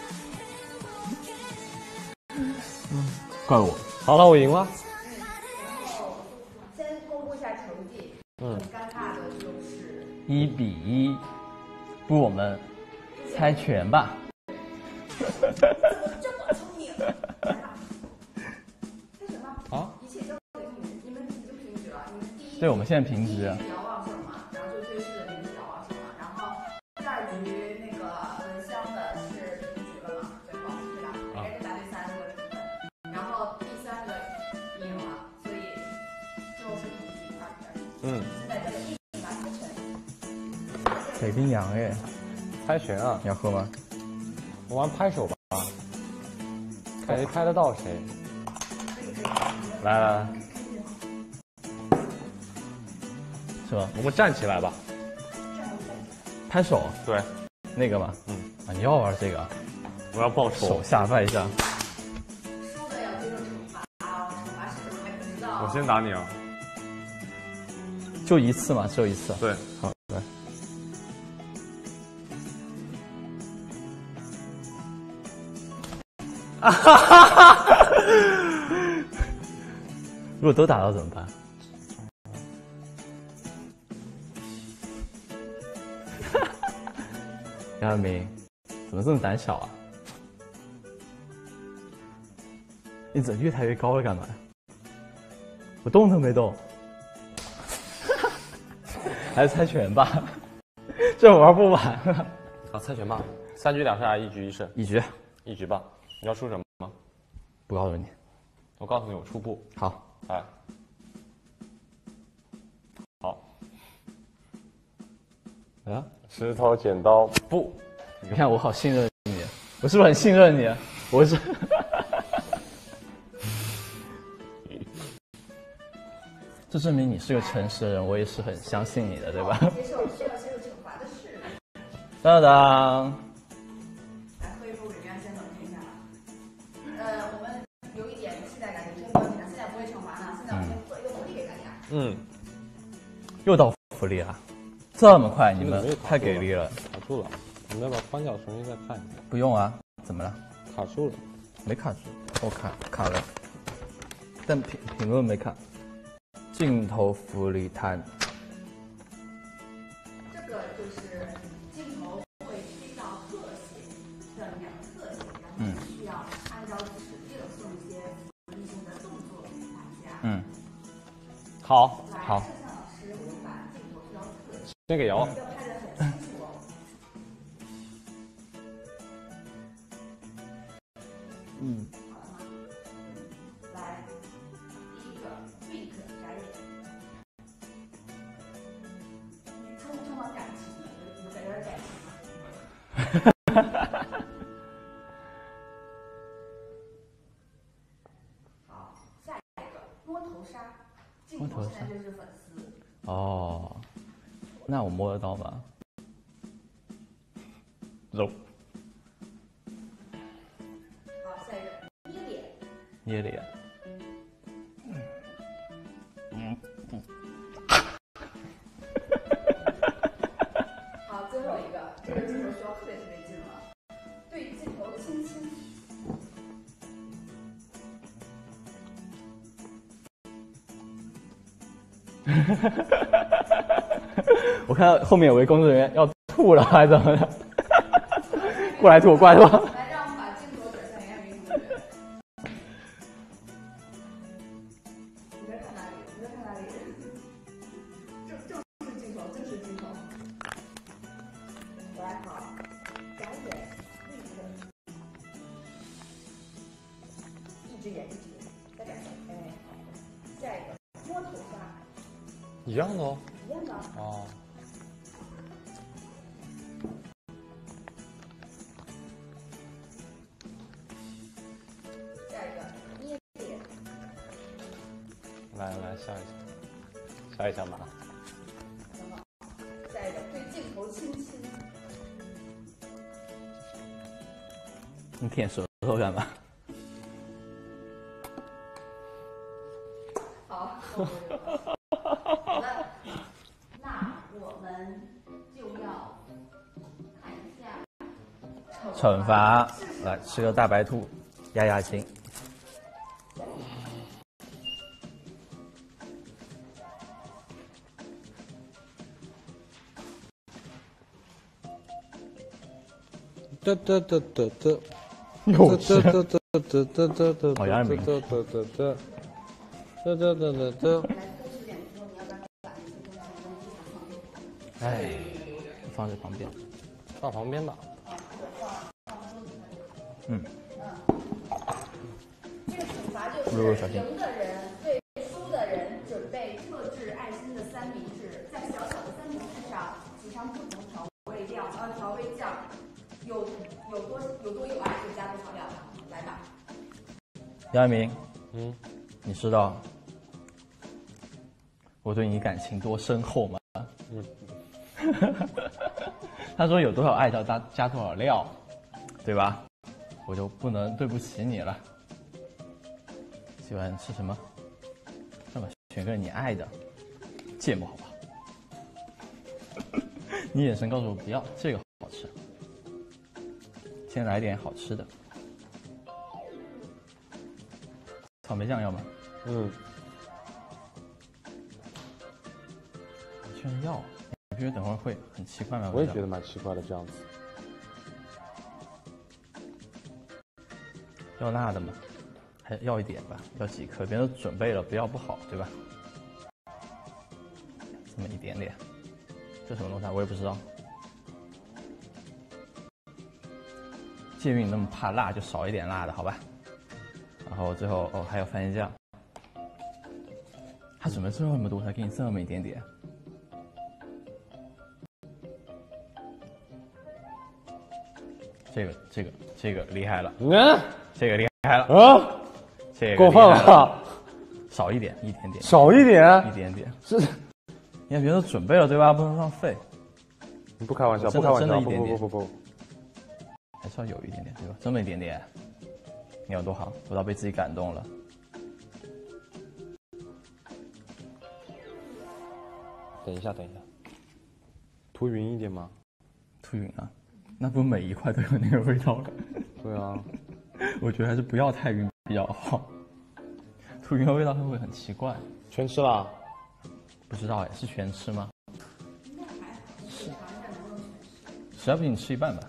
怪我。 好了，我赢了。 先公布一下成绩。很尴尬的就是 1比1，不如我们猜拳吧。 这么聪明。为什么？ 啊？ 一切交给你们已经平局了。你们第一。 对，我们现在平局。 遥望胜嘛，然后就对视的名字遥望胜嘛，然后第2局那个蚊香的是平局了嘛，最后对吧？每个人答对3个成分，然后第3个赢了，所以最后是平局2比2。现在这个1比8猜拳。 北冰洋哎， 猜拳啊？ 你要喝吗？ 我玩拍手吧，看谁拍得到谁。 来， 是吧？ 我们站起来吧。 拍手。 对， 那个嘛。啊，你要玩这个？ 我要报仇。 手下拜一下。 输的要接受惩罚啊！惩罚是什么还不知道。 我先打你啊。 就一次嘛，只有一次。 对， 好，来。如果都打到怎么办？杨晓明，怎么这么胆小啊？你怎么越抬越高了干嘛？我动都没动。还是猜拳吧，这玩不完了。 啊，猜拳吧，3局2胜还是1局1胜？1局吧。你要出什么？ 不告诉你。 我告诉你，我出布。 好， 来。好。 啊， 石头剪刀布。 你看我好信任你，我是不是很信任你？我是。这证明你是个诚实的人，我也是很相信你的，对吧？ 需要接受惩罚的是。 当当。 来喝一口水，让先冷静一下吧。我们有一点期待感，有些关系呢，现在不会惩罚呢，现在我们做一个福利给大家。 又到福利了，这么快，你们太给力了。 卡住了，我们要把宽角重新再看一下。 不用啊，怎么了？ 卡住了。 没卡住，我卡了，但评论没卡。镜头福利摊， 这个就是镜头会推到特写的2个特写，然后需要按照指令做一些福利性的动作给大家。 好。 来，摄像老师，我们把镜头推到特写。 先给摇。 要拍得很清楚哦。好了吗？来，第一个 wink 眨眼。充满感情的，有点感情吗？好，下一个摸头杀，镜头现在就是粉丝。 哦，那我摸得到吗？揉。 好，下一个捏脸。 捏脸。 好，最后一个，这个镜头需要特别近了，对镜头轻轻。 我看到后面有位工作人员要吐了，还是怎么的？过来吐，过来吐。 来，让我们把镜头转向杨明同学。你在看哪里？你在看哪里？就是镜头，正是镜头。来，好，眨眼，一只眼，再眨眼，哎，好，下一个摸头杀。 一样的哦。 一样的。 哦。 下一个捏脸。 来，笑一下，笑一下吧。 很好。下一个对镜头轻轻。 你舔舌头干嘛？ 好。好的，那我们就要看一下惩罚，来吃个大白兔，压压惊。又是。哦，杨晓明。哎，放在旁边。 放旁边的。 这个惩罚就是赢的人对输的人准备特制爱心的三明治，在小小的三明治上挤上不同调味酱，有多有爱就加多少料。来吧。 杨晓明， 你知道我对你感情多深厚吗？他说有多少爱就要加多少料，对吧？我就不能对不起你了。喜欢吃什么？那么选个你爱的，芥末好不好？你眼神告诉我不要，这个好吃。先来点好吃的。草莓酱要吗？居然要，你不觉得等会儿会很奇怪吗？ 我也觉得蛮奇怪的这样子。 要辣的吗？还要一点吧，要几颗？别人都准备了，不要不好，对吧？这么一点点，这什么东西啊？我也不知道。鉴于你那么怕辣，就少一点辣的，好吧？然后最后还有番茄酱。他准备这么多，才给你这么一点点。这个厉害了，这个厉害了啊！这个过分了， 少一点，一点点， 少一点， 一点点。 是， 你看别人都准备了，对吧？不能浪费。 你不开玩笑，不开玩笑，不， 还是要有一点点，对吧？这么一点点，你有多好？我倒被自己感动了。 等一下，涂匀一点吗？ 涂匀啊，那不每一块都有那个味道了？ 对啊， 我觉得还是不要太匀比较好。涂匀的味道会不会很奇怪？ 全吃了？ 不知道哎，是全吃吗？是，实在不行你吃一半吧。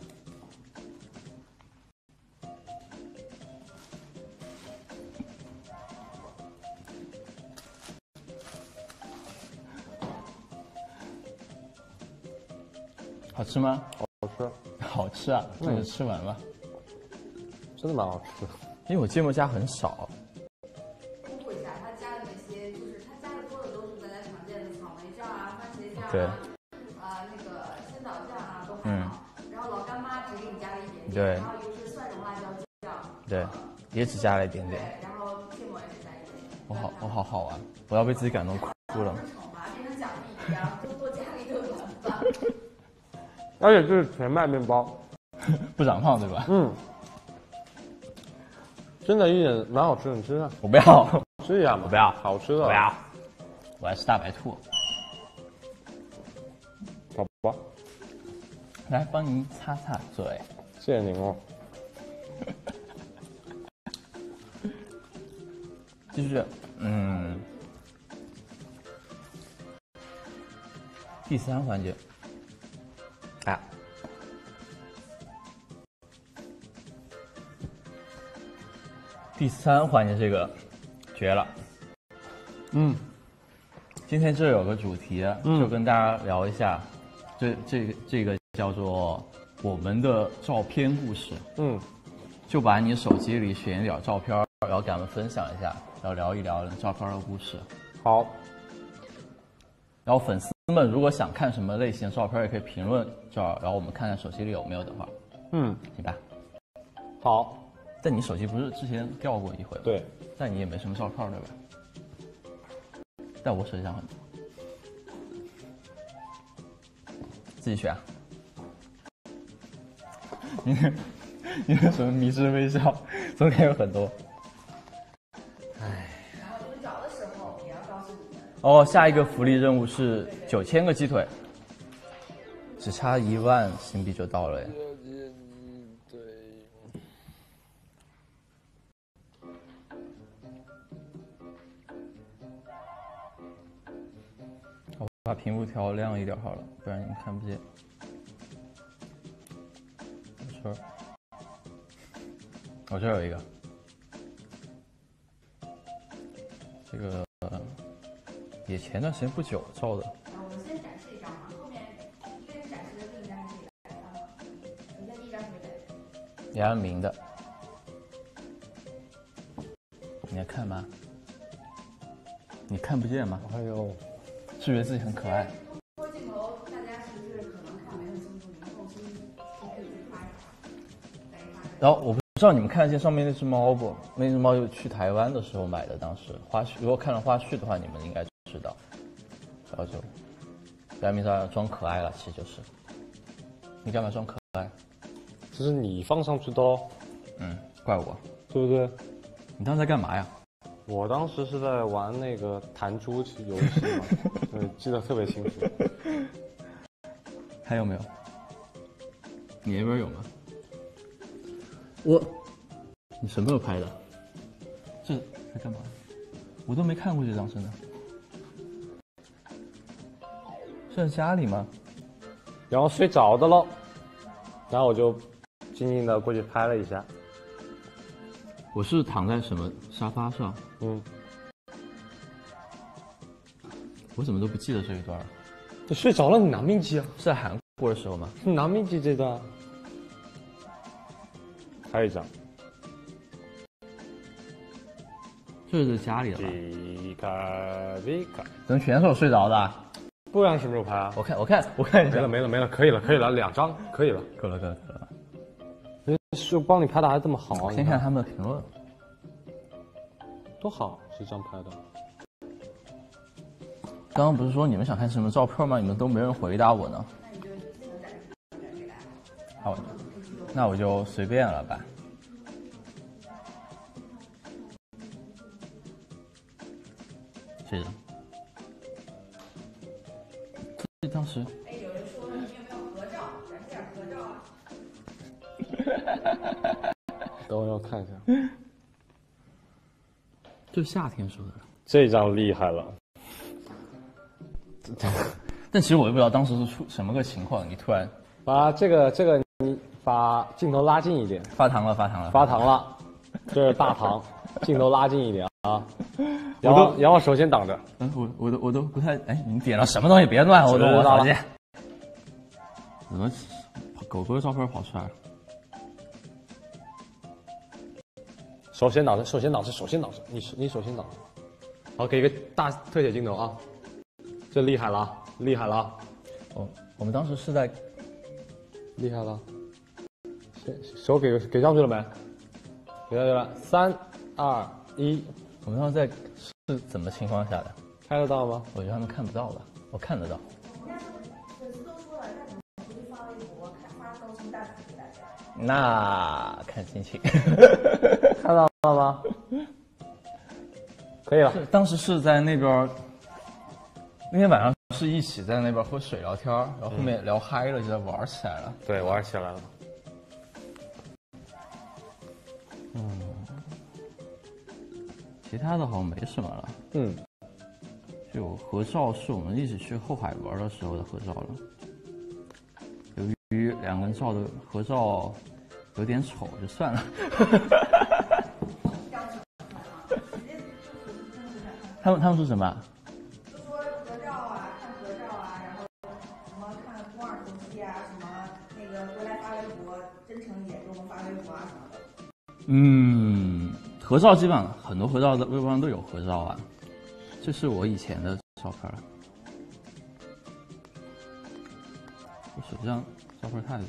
好吃吗？ 好吃， 好吃啊！那就吃完吧。 真的蛮好吃的， 因为我芥末加很少。 公布一下，他加的哪些？就是他加的多的都是大家常见的草莓酱啊、番茄酱啊， 对， 那个千岛酱啊都还好。然后老干妈只给你加了一点点， 对， 然后一个是蒜蓉辣椒酱， 对，也只加了一点点。 对，然后芥末也只加一点点。 我好好玩，我要被自己感动哭了。 惩罚变成奖励一样，多加一个碗吧。 而且这是全麦面包， 不长胖对吧？ 真的一点蛮好吃的，你吃啊？ 我不要， 吃一下嘛。 我不要， 好吃的。 我不要，我要吃大白兔。 好吧， 来帮您擦擦嘴。 谢谢您哦。 继续，第3环节，第3环节这个绝了。今天这有个主题，就跟大家聊一下，这个叫做我们的照片故事。就把你手机里选一点照片，然后给我们分享一下，然后聊一聊照片的故事。 好。 然后粉丝们如果想看什么类型的照片，也可以评论这儿，然后我们看看手机里有没有的话。行吧。 好。 但你手机不是之前掉过一回吗？ 对。 但你也没什么照片对吧？但我手机上很多。自己选。你为什么迷之微笑？总感有很多。 然后你们找的时候也要告诉你们。 下一个福利任务是9000个鸡腿，只差1万新币就到了耶。我把屏幕调亮一点好了，不然你们看不见。我这儿有一个，这个也前段时间不久照的。 我们先展示一张嘛，后面一个人展示的另一张可以来看吗？首先第一张是谁？ 杨明的，你在看吗？你看不见吗？ 哎呦， 是觉得自己很可爱。 多镜头，大家是不是可能看没很清楚？你们后期可以去拍。 然后我不知知道你们看得见上面那只猫不？那只猫就去台湾的时候买的，当时花絮，如果看了花絮的话，你们应该知道。然后就在面上装可爱了，其实就是。你干嘛装可爱？ 这是你放上去的哦。 怪我， 对不对？ 你当时在干嘛呀？ 我当时是在玩那个弹珠游戏嘛，对，记得特别清楚。 还有没有？你那边有吗？你什么时候拍的？这在干嘛？我都没看过这张，真的。是在家里吗？ 然后睡着的了，然后我就静静的过去拍了一下。 我是躺在什么沙发上？我怎么都不记得这一段了。 你睡着了，你拿命记啊？ 是在韩国的时候吗？ 你拿命记这段。还有一张。 这是在家里的吧？ 皮卡皮卡， 咱全是我睡着的。 不然什么时候拍啊？ 我看一下。 没了，可以了，2张可以了， 够了。 是帮你拍的还这么好啊！ 先看他们的评论， 多好，是这样拍的。 刚刚不是说你们想看什么照片吗？你们都没人回答我呢。好，那我就随便了吧。这张。这当时。 哎，有人说你们有没有合照？展示点合照啊。 等我要看一下。 就夏天说的。 这张厉害了。 但其实我也不知道当时是出什么个情况，你突然把这个你把镜头拉近一点。 发糖了， 这是大糖，镜头拉近一点啊。然后手先挡着。 我都不太哎，你点了什么东西？别乱我手机。怎么狗狗的照片跑出来了？ 手先挡着，你手先挡着。好，给一个大特写镜头啊。这厉害了。 哦，我们当时是在， 厉害了。手给上去了没？给上去了。3、2、1。 我们当时在是怎么情况下的？ 拍得到吗？ 我觉得他们看不到吧，我看得到。 粉丝都说了，那你回去发微博，发高清大图给大家。 那看心情。 看到了吗？可以了。 当时是在那边，那天晚上是一起在那边喝水聊天，然后后面聊嗨了，就在玩起来了。 对，玩起来了。 其他的好像没什么了。就合照是我们一起去后海玩的时候的合照了。由于两个人照的合照有点丑，就算了。他们说什么？ 就说合照啊，看合照啊，然后什么看肱二头肌啊，什么那个回来发微博，真诚一点给我们发微博啊什么的。 合照基本上很多合照在微博上都有合照啊。这是我以前的照片。我手机上照片太多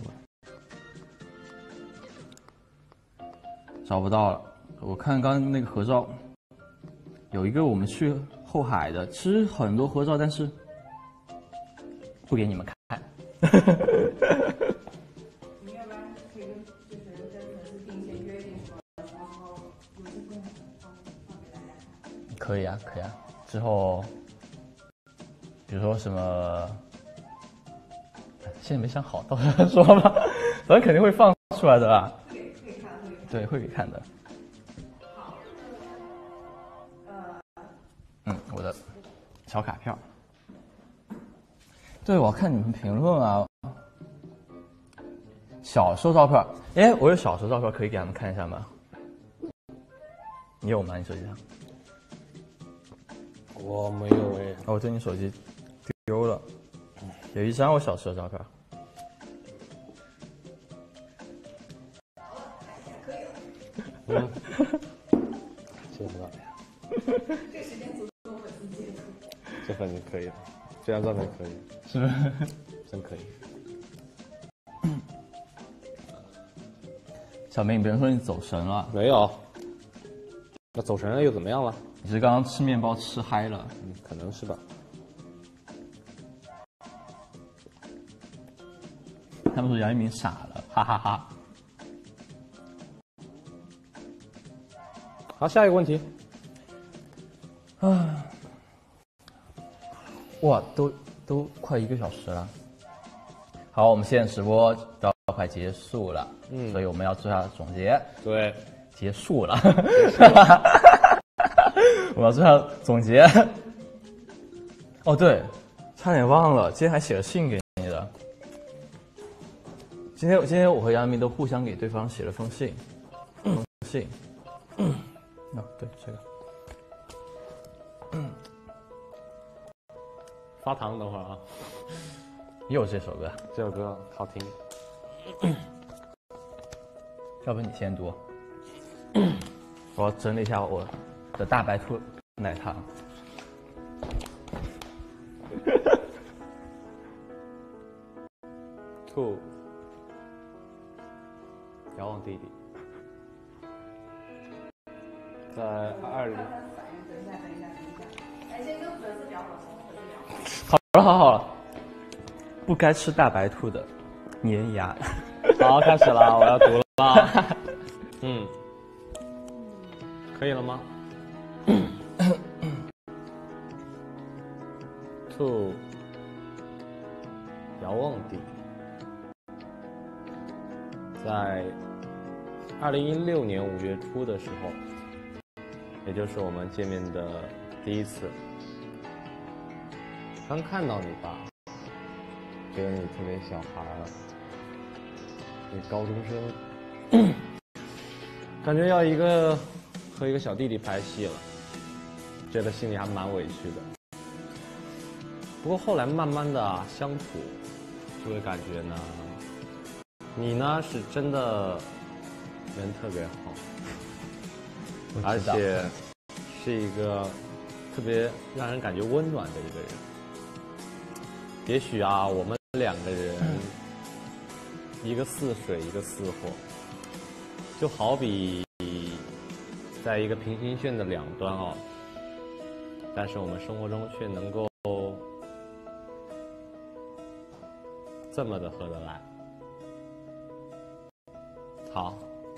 了，找不到了。我看刚刚那个合照，有一个我们去后海的，其实很多合照，但是不给你们看。 你要不然可以跟粉丝定一些约定，说什么时候有机会放给大家看。 可以啊。之后，比如说什么，现在没想好，到时候说吧，反正肯定会放出来的啦。 会看。 对，会给看的。 好。 我的小卡片。对，我看你们评论啊，小时候照片，哎，我有小时候照片可以给他们看一下吗？你有吗？你手机上？ 我没有哎。 我对你手机丢了，有一张我小时候照片。 谢谢大家。 这时间足够粉丝接触。 这反正可以了，这张照片可以， 是不是？ 真可以。 小明，你别人说你走神了。 没有。那走神了又怎么样了？ 你是刚刚吃面包吃嗨了？ 可能是吧。 他们说杨一鸣傻了，哈哈哈。 好，下一个问题。 啊，哇，都快1个小时了。好，我们现在直播要快结束了，所以我们要做下总结。 对， 结束了。我们要做下总结。哦，对，差点忘了，今天还写了信给你的。今天我和杨明都互相给对方写了封信。信。对，这个。 发糖，等会儿啊。 又这首歌， 这首歌好听。 要不你先读，我要整理一下我的大白兔奶糖。 兔，遥望弟弟，在20。 等一下。哎，先跟粉丝聊会儿，从粉丝好聊。 了，不该吃大白兔的粘牙。 好，开始了，我要读了。可以了吗？兔，遥望弟弟，在2016年5月初的时候，也就是我们见面的第一次，刚看到你吧，觉得你特别小孩儿，你高中生，感觉要和一个小弟弟拍戏了，觉得心里还蛮委屈的。不过后来慢慢的相处，就会感觉呢，你呢是真的人特别好，而且是一个特别让人感觉温暖的一个人。也许啊，我们两个人，一个似水，一个似火，就好比在一个平行线的两端哦，但是我们生活中却能够这么的合得来。好，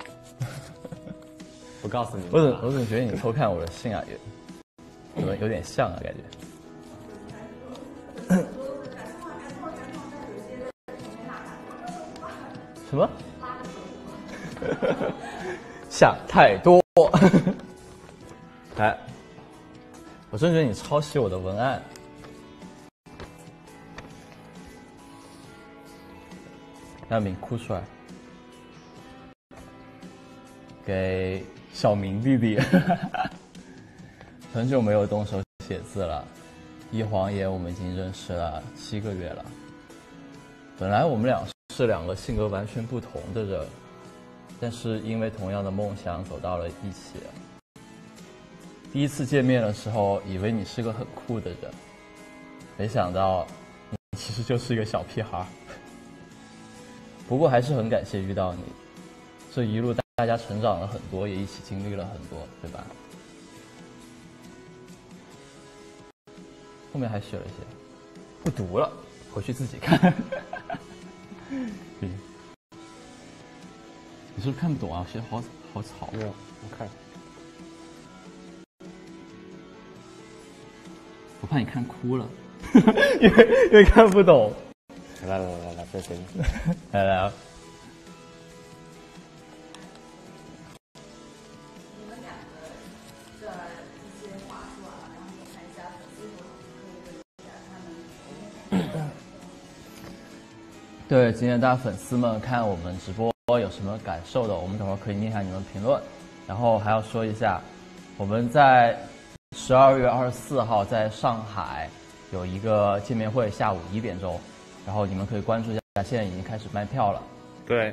不告诉你们。 我怎么觉得你偷看我的信啊，有点像啊，感觉。什么？想太多。来，我真觉得你抄袭我的文案。让明哭出来，给小明弟弟。很久没有动手写字了，一晃眼我们已经认识了7个月了。本来我们俩是2个性格完全不同的人，但是因为同样的梦想走到了一起。第一次见面的时候，以为你是个很酷的人，没想到你其实就是一个小屁孩。不过还是很感谢遇到你，这一路大家成长了很多，也一起经历了很多，对吧？后面还写了一些，不读了，回去自己看。你是不是看不懂啊？写的好吵。 没有，我看。 我怕你看哭了，因为看不懂。 来，再给你。 来啊！ 你们两个的一些话说完了，然后你看一下粉丝说可以问一下他们。 对，今天大家粉丝们看我们直播有什么感受的，我们等会儿可以念一下你们评论。然后还要说一下，我们在12月24号在上海有一个见面会，下午1点钟。然后你们可以关注一下，现在已经开始卖票了。 对，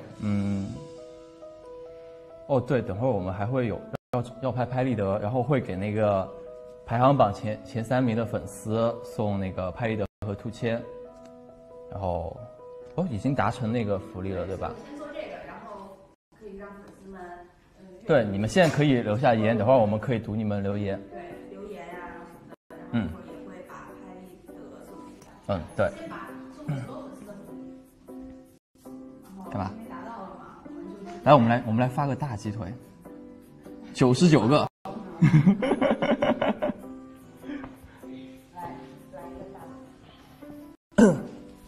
哦对，等会儿我们还会有要拍立得，然后会给那个排行榜前3名的粉丝送那个拍立得和兔签。然后已经达成那个福利了，对吧？ 先做这个，然后可以让粉丝们， 对，你们现在可以留下言，等会儿我们可以读你们留言。 对，留言呀、然后什么的，然后也会把拍立得送给大家。 对。 先把送给所有粉丝的福利。 干嘛？ 因为达到了嘛，我们就来，我们来发个大鸡腿，99个。 来一个大。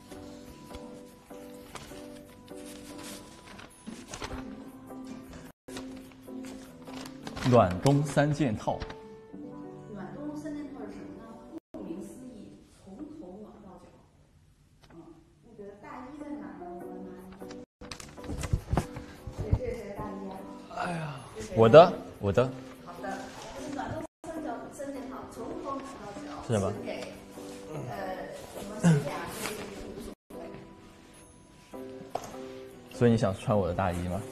暖冬3件套。 暖冬3件套是什么呢？顾名思义，从头暖到脚。那个大衣在哪呢？我的妈呀！这是谁的大衣啊？ 哎呀，我的。 好的，这是暖冬3件套，从头暖到脚。 是什么？ 给什么谁呀？这个无所谓。 所以你想穿我的大衣吗？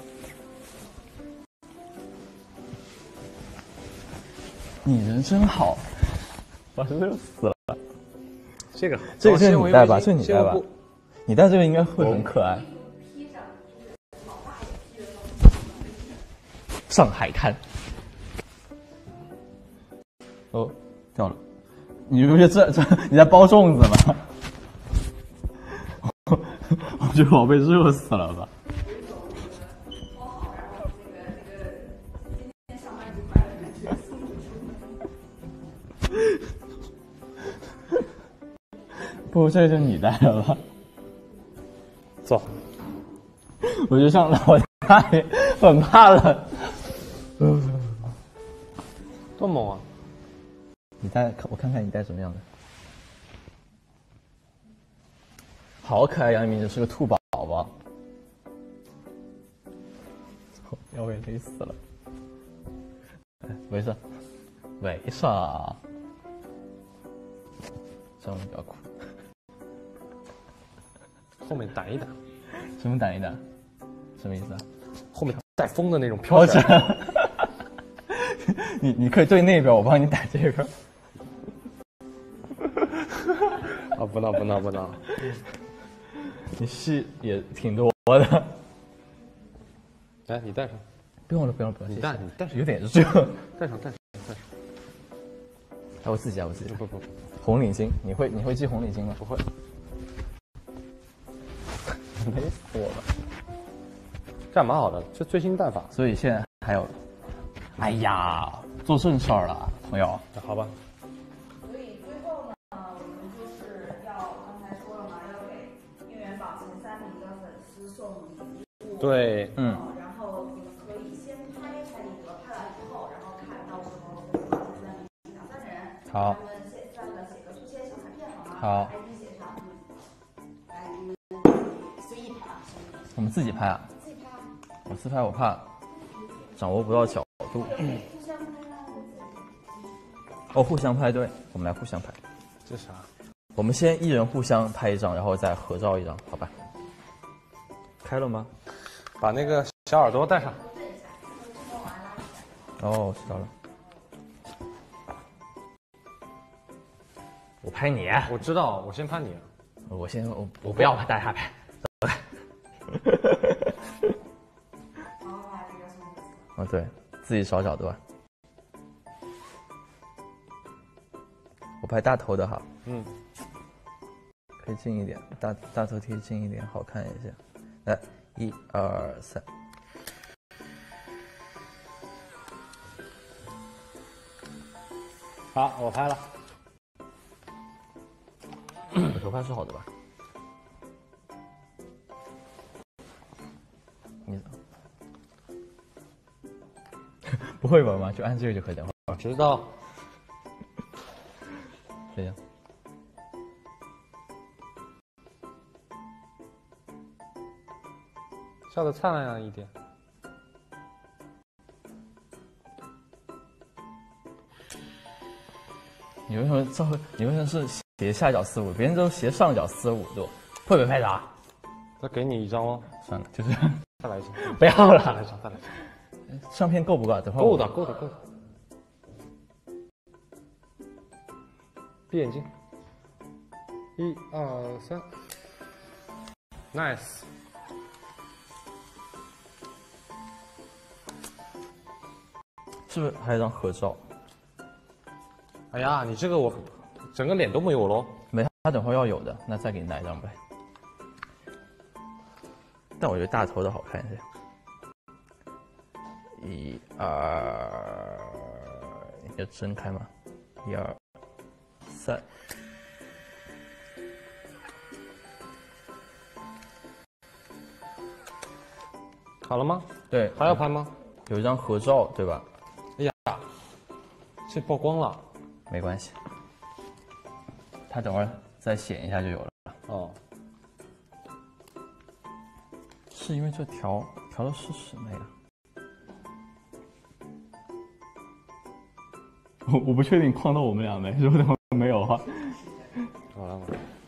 你人真好，我热死了。 这个是你戴吧？这你戴吧？你戴这个应该会很可爱。上海滩。哦，掉了。你不觉得这你在包粽子吗？我觉得我被热死了吧。不，这个就你带了吧。 走。 我就像老大爷，很怕冷。 多猛啊！ 你戴，我看看你戴什么样的。好可爱，杨一鸣是个兔宝宝。要被勒死了。没事，没事。这样比较酷。 后面掸一掸。 什么掸一掸？什么意思啊？ 后面带风的那种飘起来。 你可以对那边，我帮你掸这个。 啊，不闹不闹不闹！ 你戏也挺多的。 来，你戴上。 不用了， 你戴上， 有点热。 戴上。 我自己。 不。 红领巾，你会系红领巾吗？ 不会。 没死我了。 这样蛮好的，这最新戴法。 所以现在还有，哎呀，做正事儿了，朋友。 好吧。 所以最后呢，我们就是要刚才说了嘛，要给应援榜前3名的粉丝送礼物。 对， 然后你们可以先拍立得，拍完之后，然后看到时候粉丝榜前3名2、3人， 好。 他们写个书签小卡片好吗？ 好。 ID 写上。来，你们随意拍啊。 我们自己拍啊？ 自己拍啊。 我自拍我怕掌握不到角度。 互相拍啊。 哦，互相拍，对，我们来互相拍。 这啥？ 我们先一人互相拍一张，然后再合照一张，好吧？开了吗？ 把那个小耳朵戴上。 哦，知道了。我拍你。 我知道，我先拍你。 我不要拍，带他拍。走来。哦，对，自己找角度啊。我拍大头的好。可以近一点，大头贴近一点，好看一些。来，1、2、3。 好，我拍了。 我头发是好的吧？你不会玩吗？就按这个就可以，等会儿。 知道。 这样。 笑得灿烂一点。 你为什么是斜下角45度？别人都斜上角45度，会不会拍照？ 再给你一张哦。 算了，就是再来一张。 不要了， 再来一张。 相片够不够？等会儿够的。闭眼睛。1、2、3。Nice。 是不是还有一张合照？ 哎呀，你这个我整个脸都没有喽。 没，他等会儿要有的，那再给你来一张呗。但我觉得大头的好看一些。1、2，你要睁开吗？1、2、3。 好了吗？ 对， 还要拍吗？ 有一张合照，对吧？ 哎呀，这曝光了。 没关系，他等会儿再显一下就有了。 哦， 是因为这调的是什么呀？我不确定框到我们俩没，如果等会儿没有的话， 好了。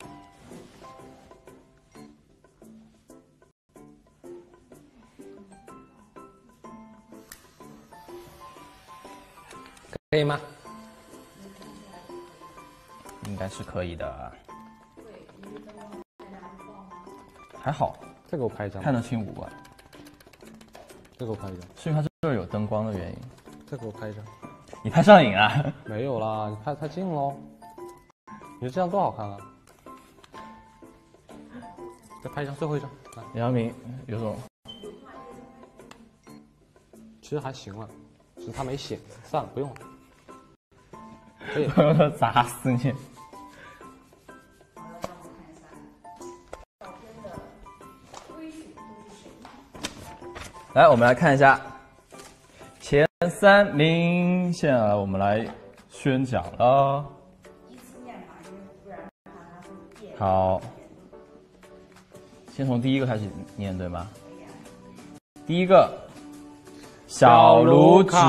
可以吗？ 应该是可以的。还好， 再给我拍一张。 看得清五官。 再给我拍一张。 是因为它这儿有灯光的原因。 再给我拍一张。 你拍上瘾啊？ 没有啦，你拍太近喽。你说这样多好看啊！再拍一张，最后一张。来， 杨明有种， 其实还行了，只是他没显。算了，不用了。可以。 砸死你！来，我们来看一下前3名。现在我们来宣讲了。好，先从第一个开始念，对吗？第一个，小卢指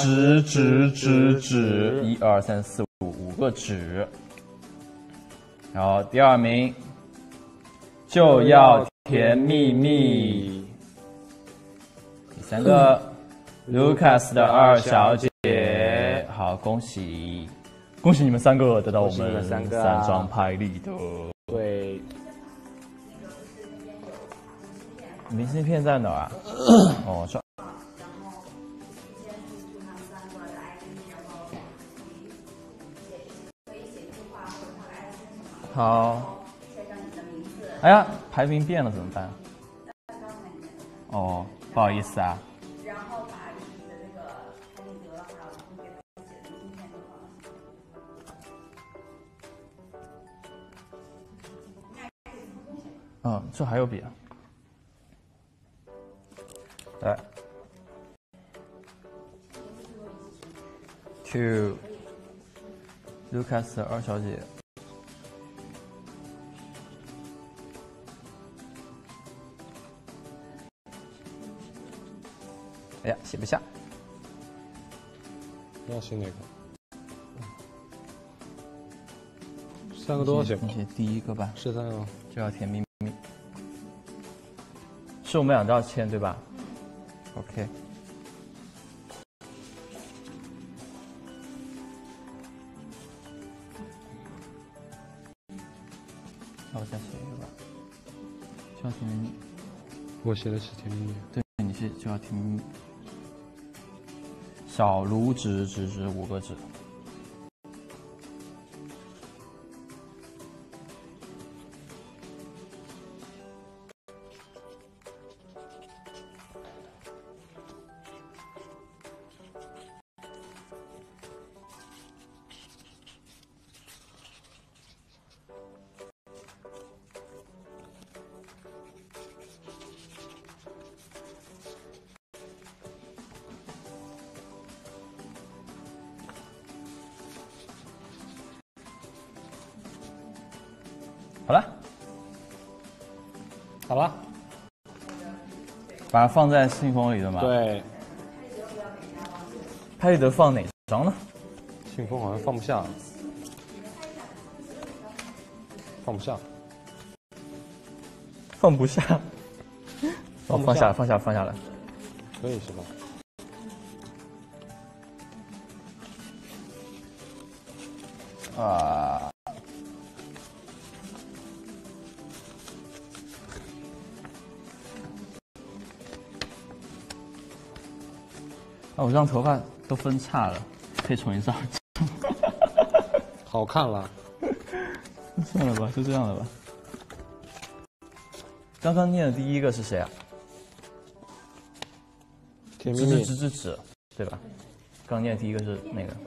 1、2、3、4、5个指。然后第2名，就要甜蜜蜜。第3个，Lucas 的2小姐，好，恭喜你们3个得到我们3张拍立得。 对。 明信片在哪儿啊？哦，这。好。哎呀，排名变了怎么办？哦，不好意思啊。然后把你的那个拍立得还有给他写的明信片就好了。嗯，这还有笔啊。来 ，to Lucas 的2小姐。哎呀，写不下。 要写哪个？3个都要写。 你写第1个吧。 是3个吗？ 就要甜蜜蜜。是我们俩都要签对吧？OK。那我再写一个吧。就要甜蜜蜜。 我写的是甜蜜蜜。 对，你是就要甜蜜蜜。小卢指5个指。好了， 好了， 把它放在信封里的吗？ 对。 拍立得放哪张呢？ 信封好像放不下，放不下， 放不下。哦，放下了。 可以是吧？ 啊。 我这样头发都分叉了，可以重新上。 好看了。 算了吧，就这样了吧。刚刚念的第一个是谁啊？ 甜蜜蜜。 止，对吧？刚念的第一个是那个。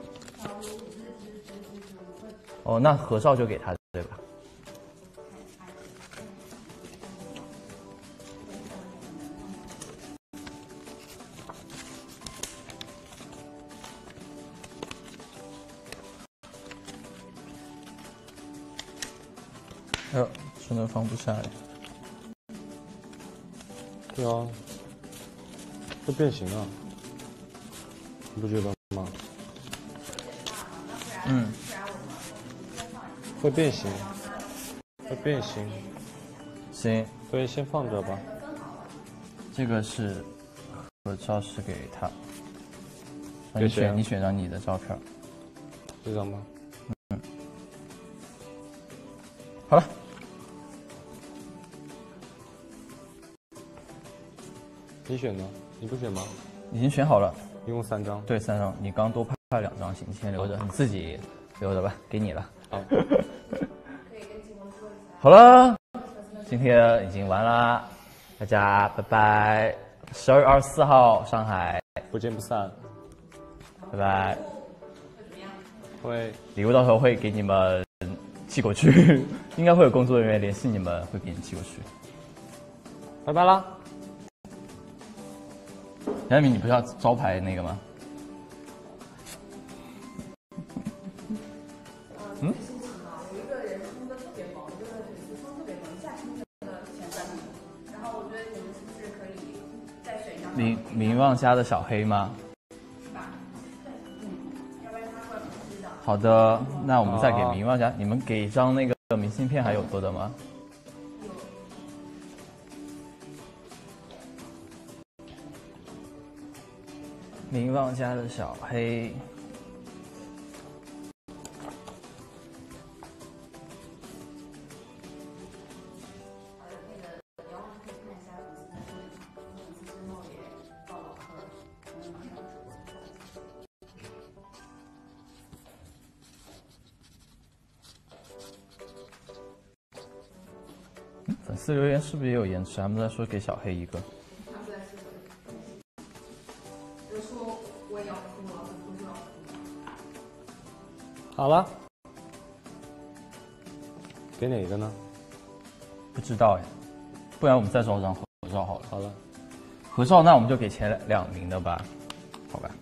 哦，那合照就给他，对吧？真的放不下来。 对啊，会变形啊，你不觉得吗？ 嗯。 会变形，会变形。 行， 所以先放着吧。 这个是合照，是给他。 给谁啊？ 你选张你的照片。 这张吗？ 嗯。好了。 你选呢？你不选吗？ 已经选好了。 一共3张。 对，3张。你刚多拍了2张，行，你先留着，你自己留着吧，给你了。 好。 好了，今天已经完啦，大家拜拜。12月24号上海， 不见不散。 拜拜。 会礼物到时候会给你们寄过去，应该会有工作人员联系你们，会给你寄过去。 拜拜啦。 杨米，你不是要招牌那个吗？嗯？ 有一个人冲的特别猛，一个粉丝冲特别猛，一下冲的前3名。然后我觉得你们是不是可以再选一张？ 名望家的小黑吗？ 是吧？对，要不然他会不知道。 好的，那我们再给名望家，你们给一张那个明信片，还有多的吗？名望家的小黑，粉丝留言是不是也有延迟？他们在说给小黑一个。 好了，给哪个呢？ 不知道哎，不然我们再找张合照好了。 好了， 合照那我们就给前2名的吧，好吧？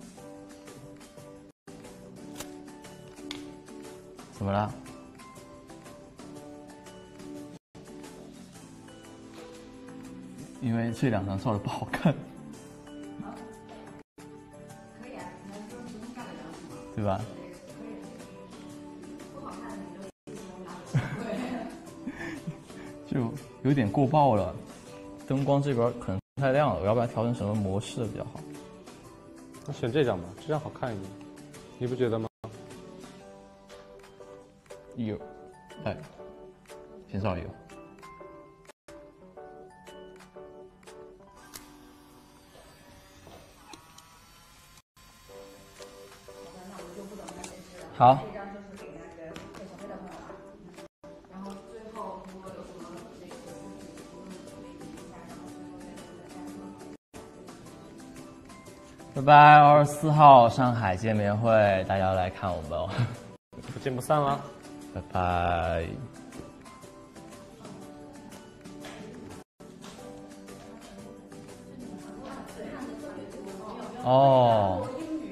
怎么了？因为这2张照的不好看。 可以啊，你们说其中下的张是吗？ 对吧？就有点过曝了，灯光这边可能太亮了，我要不然调成什么模式比较好？ 那选这张吧，这张好看一点，你不觉得吗？ 有，哎，挺少有。好。 这张就是给那个给小飞的朋友了。然后最后如果有什么那个拜拜，24号上海见面会，大家来看我们哦。 不见不散啦。 拜拜。哦。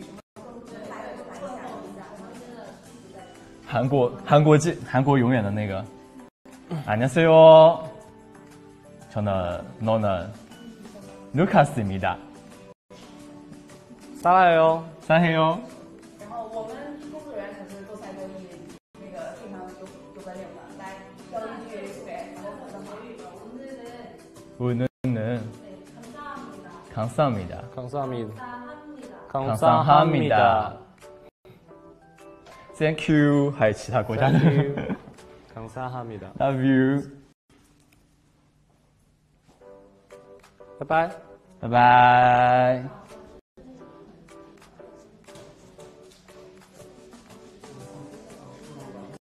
韩国永远的那个。안녕하세요。저는 루카스입니다。 사랑해요。 사랑해요。 然后我们工作人员可是都猜过那个非常有本领的，来挑一句送给韩国粉丝的话。 오늘은 감사합니다. 감사합니다. Thank you. 还有其他国家的。 감사합니다. Love you. 拜拜。 拜拜。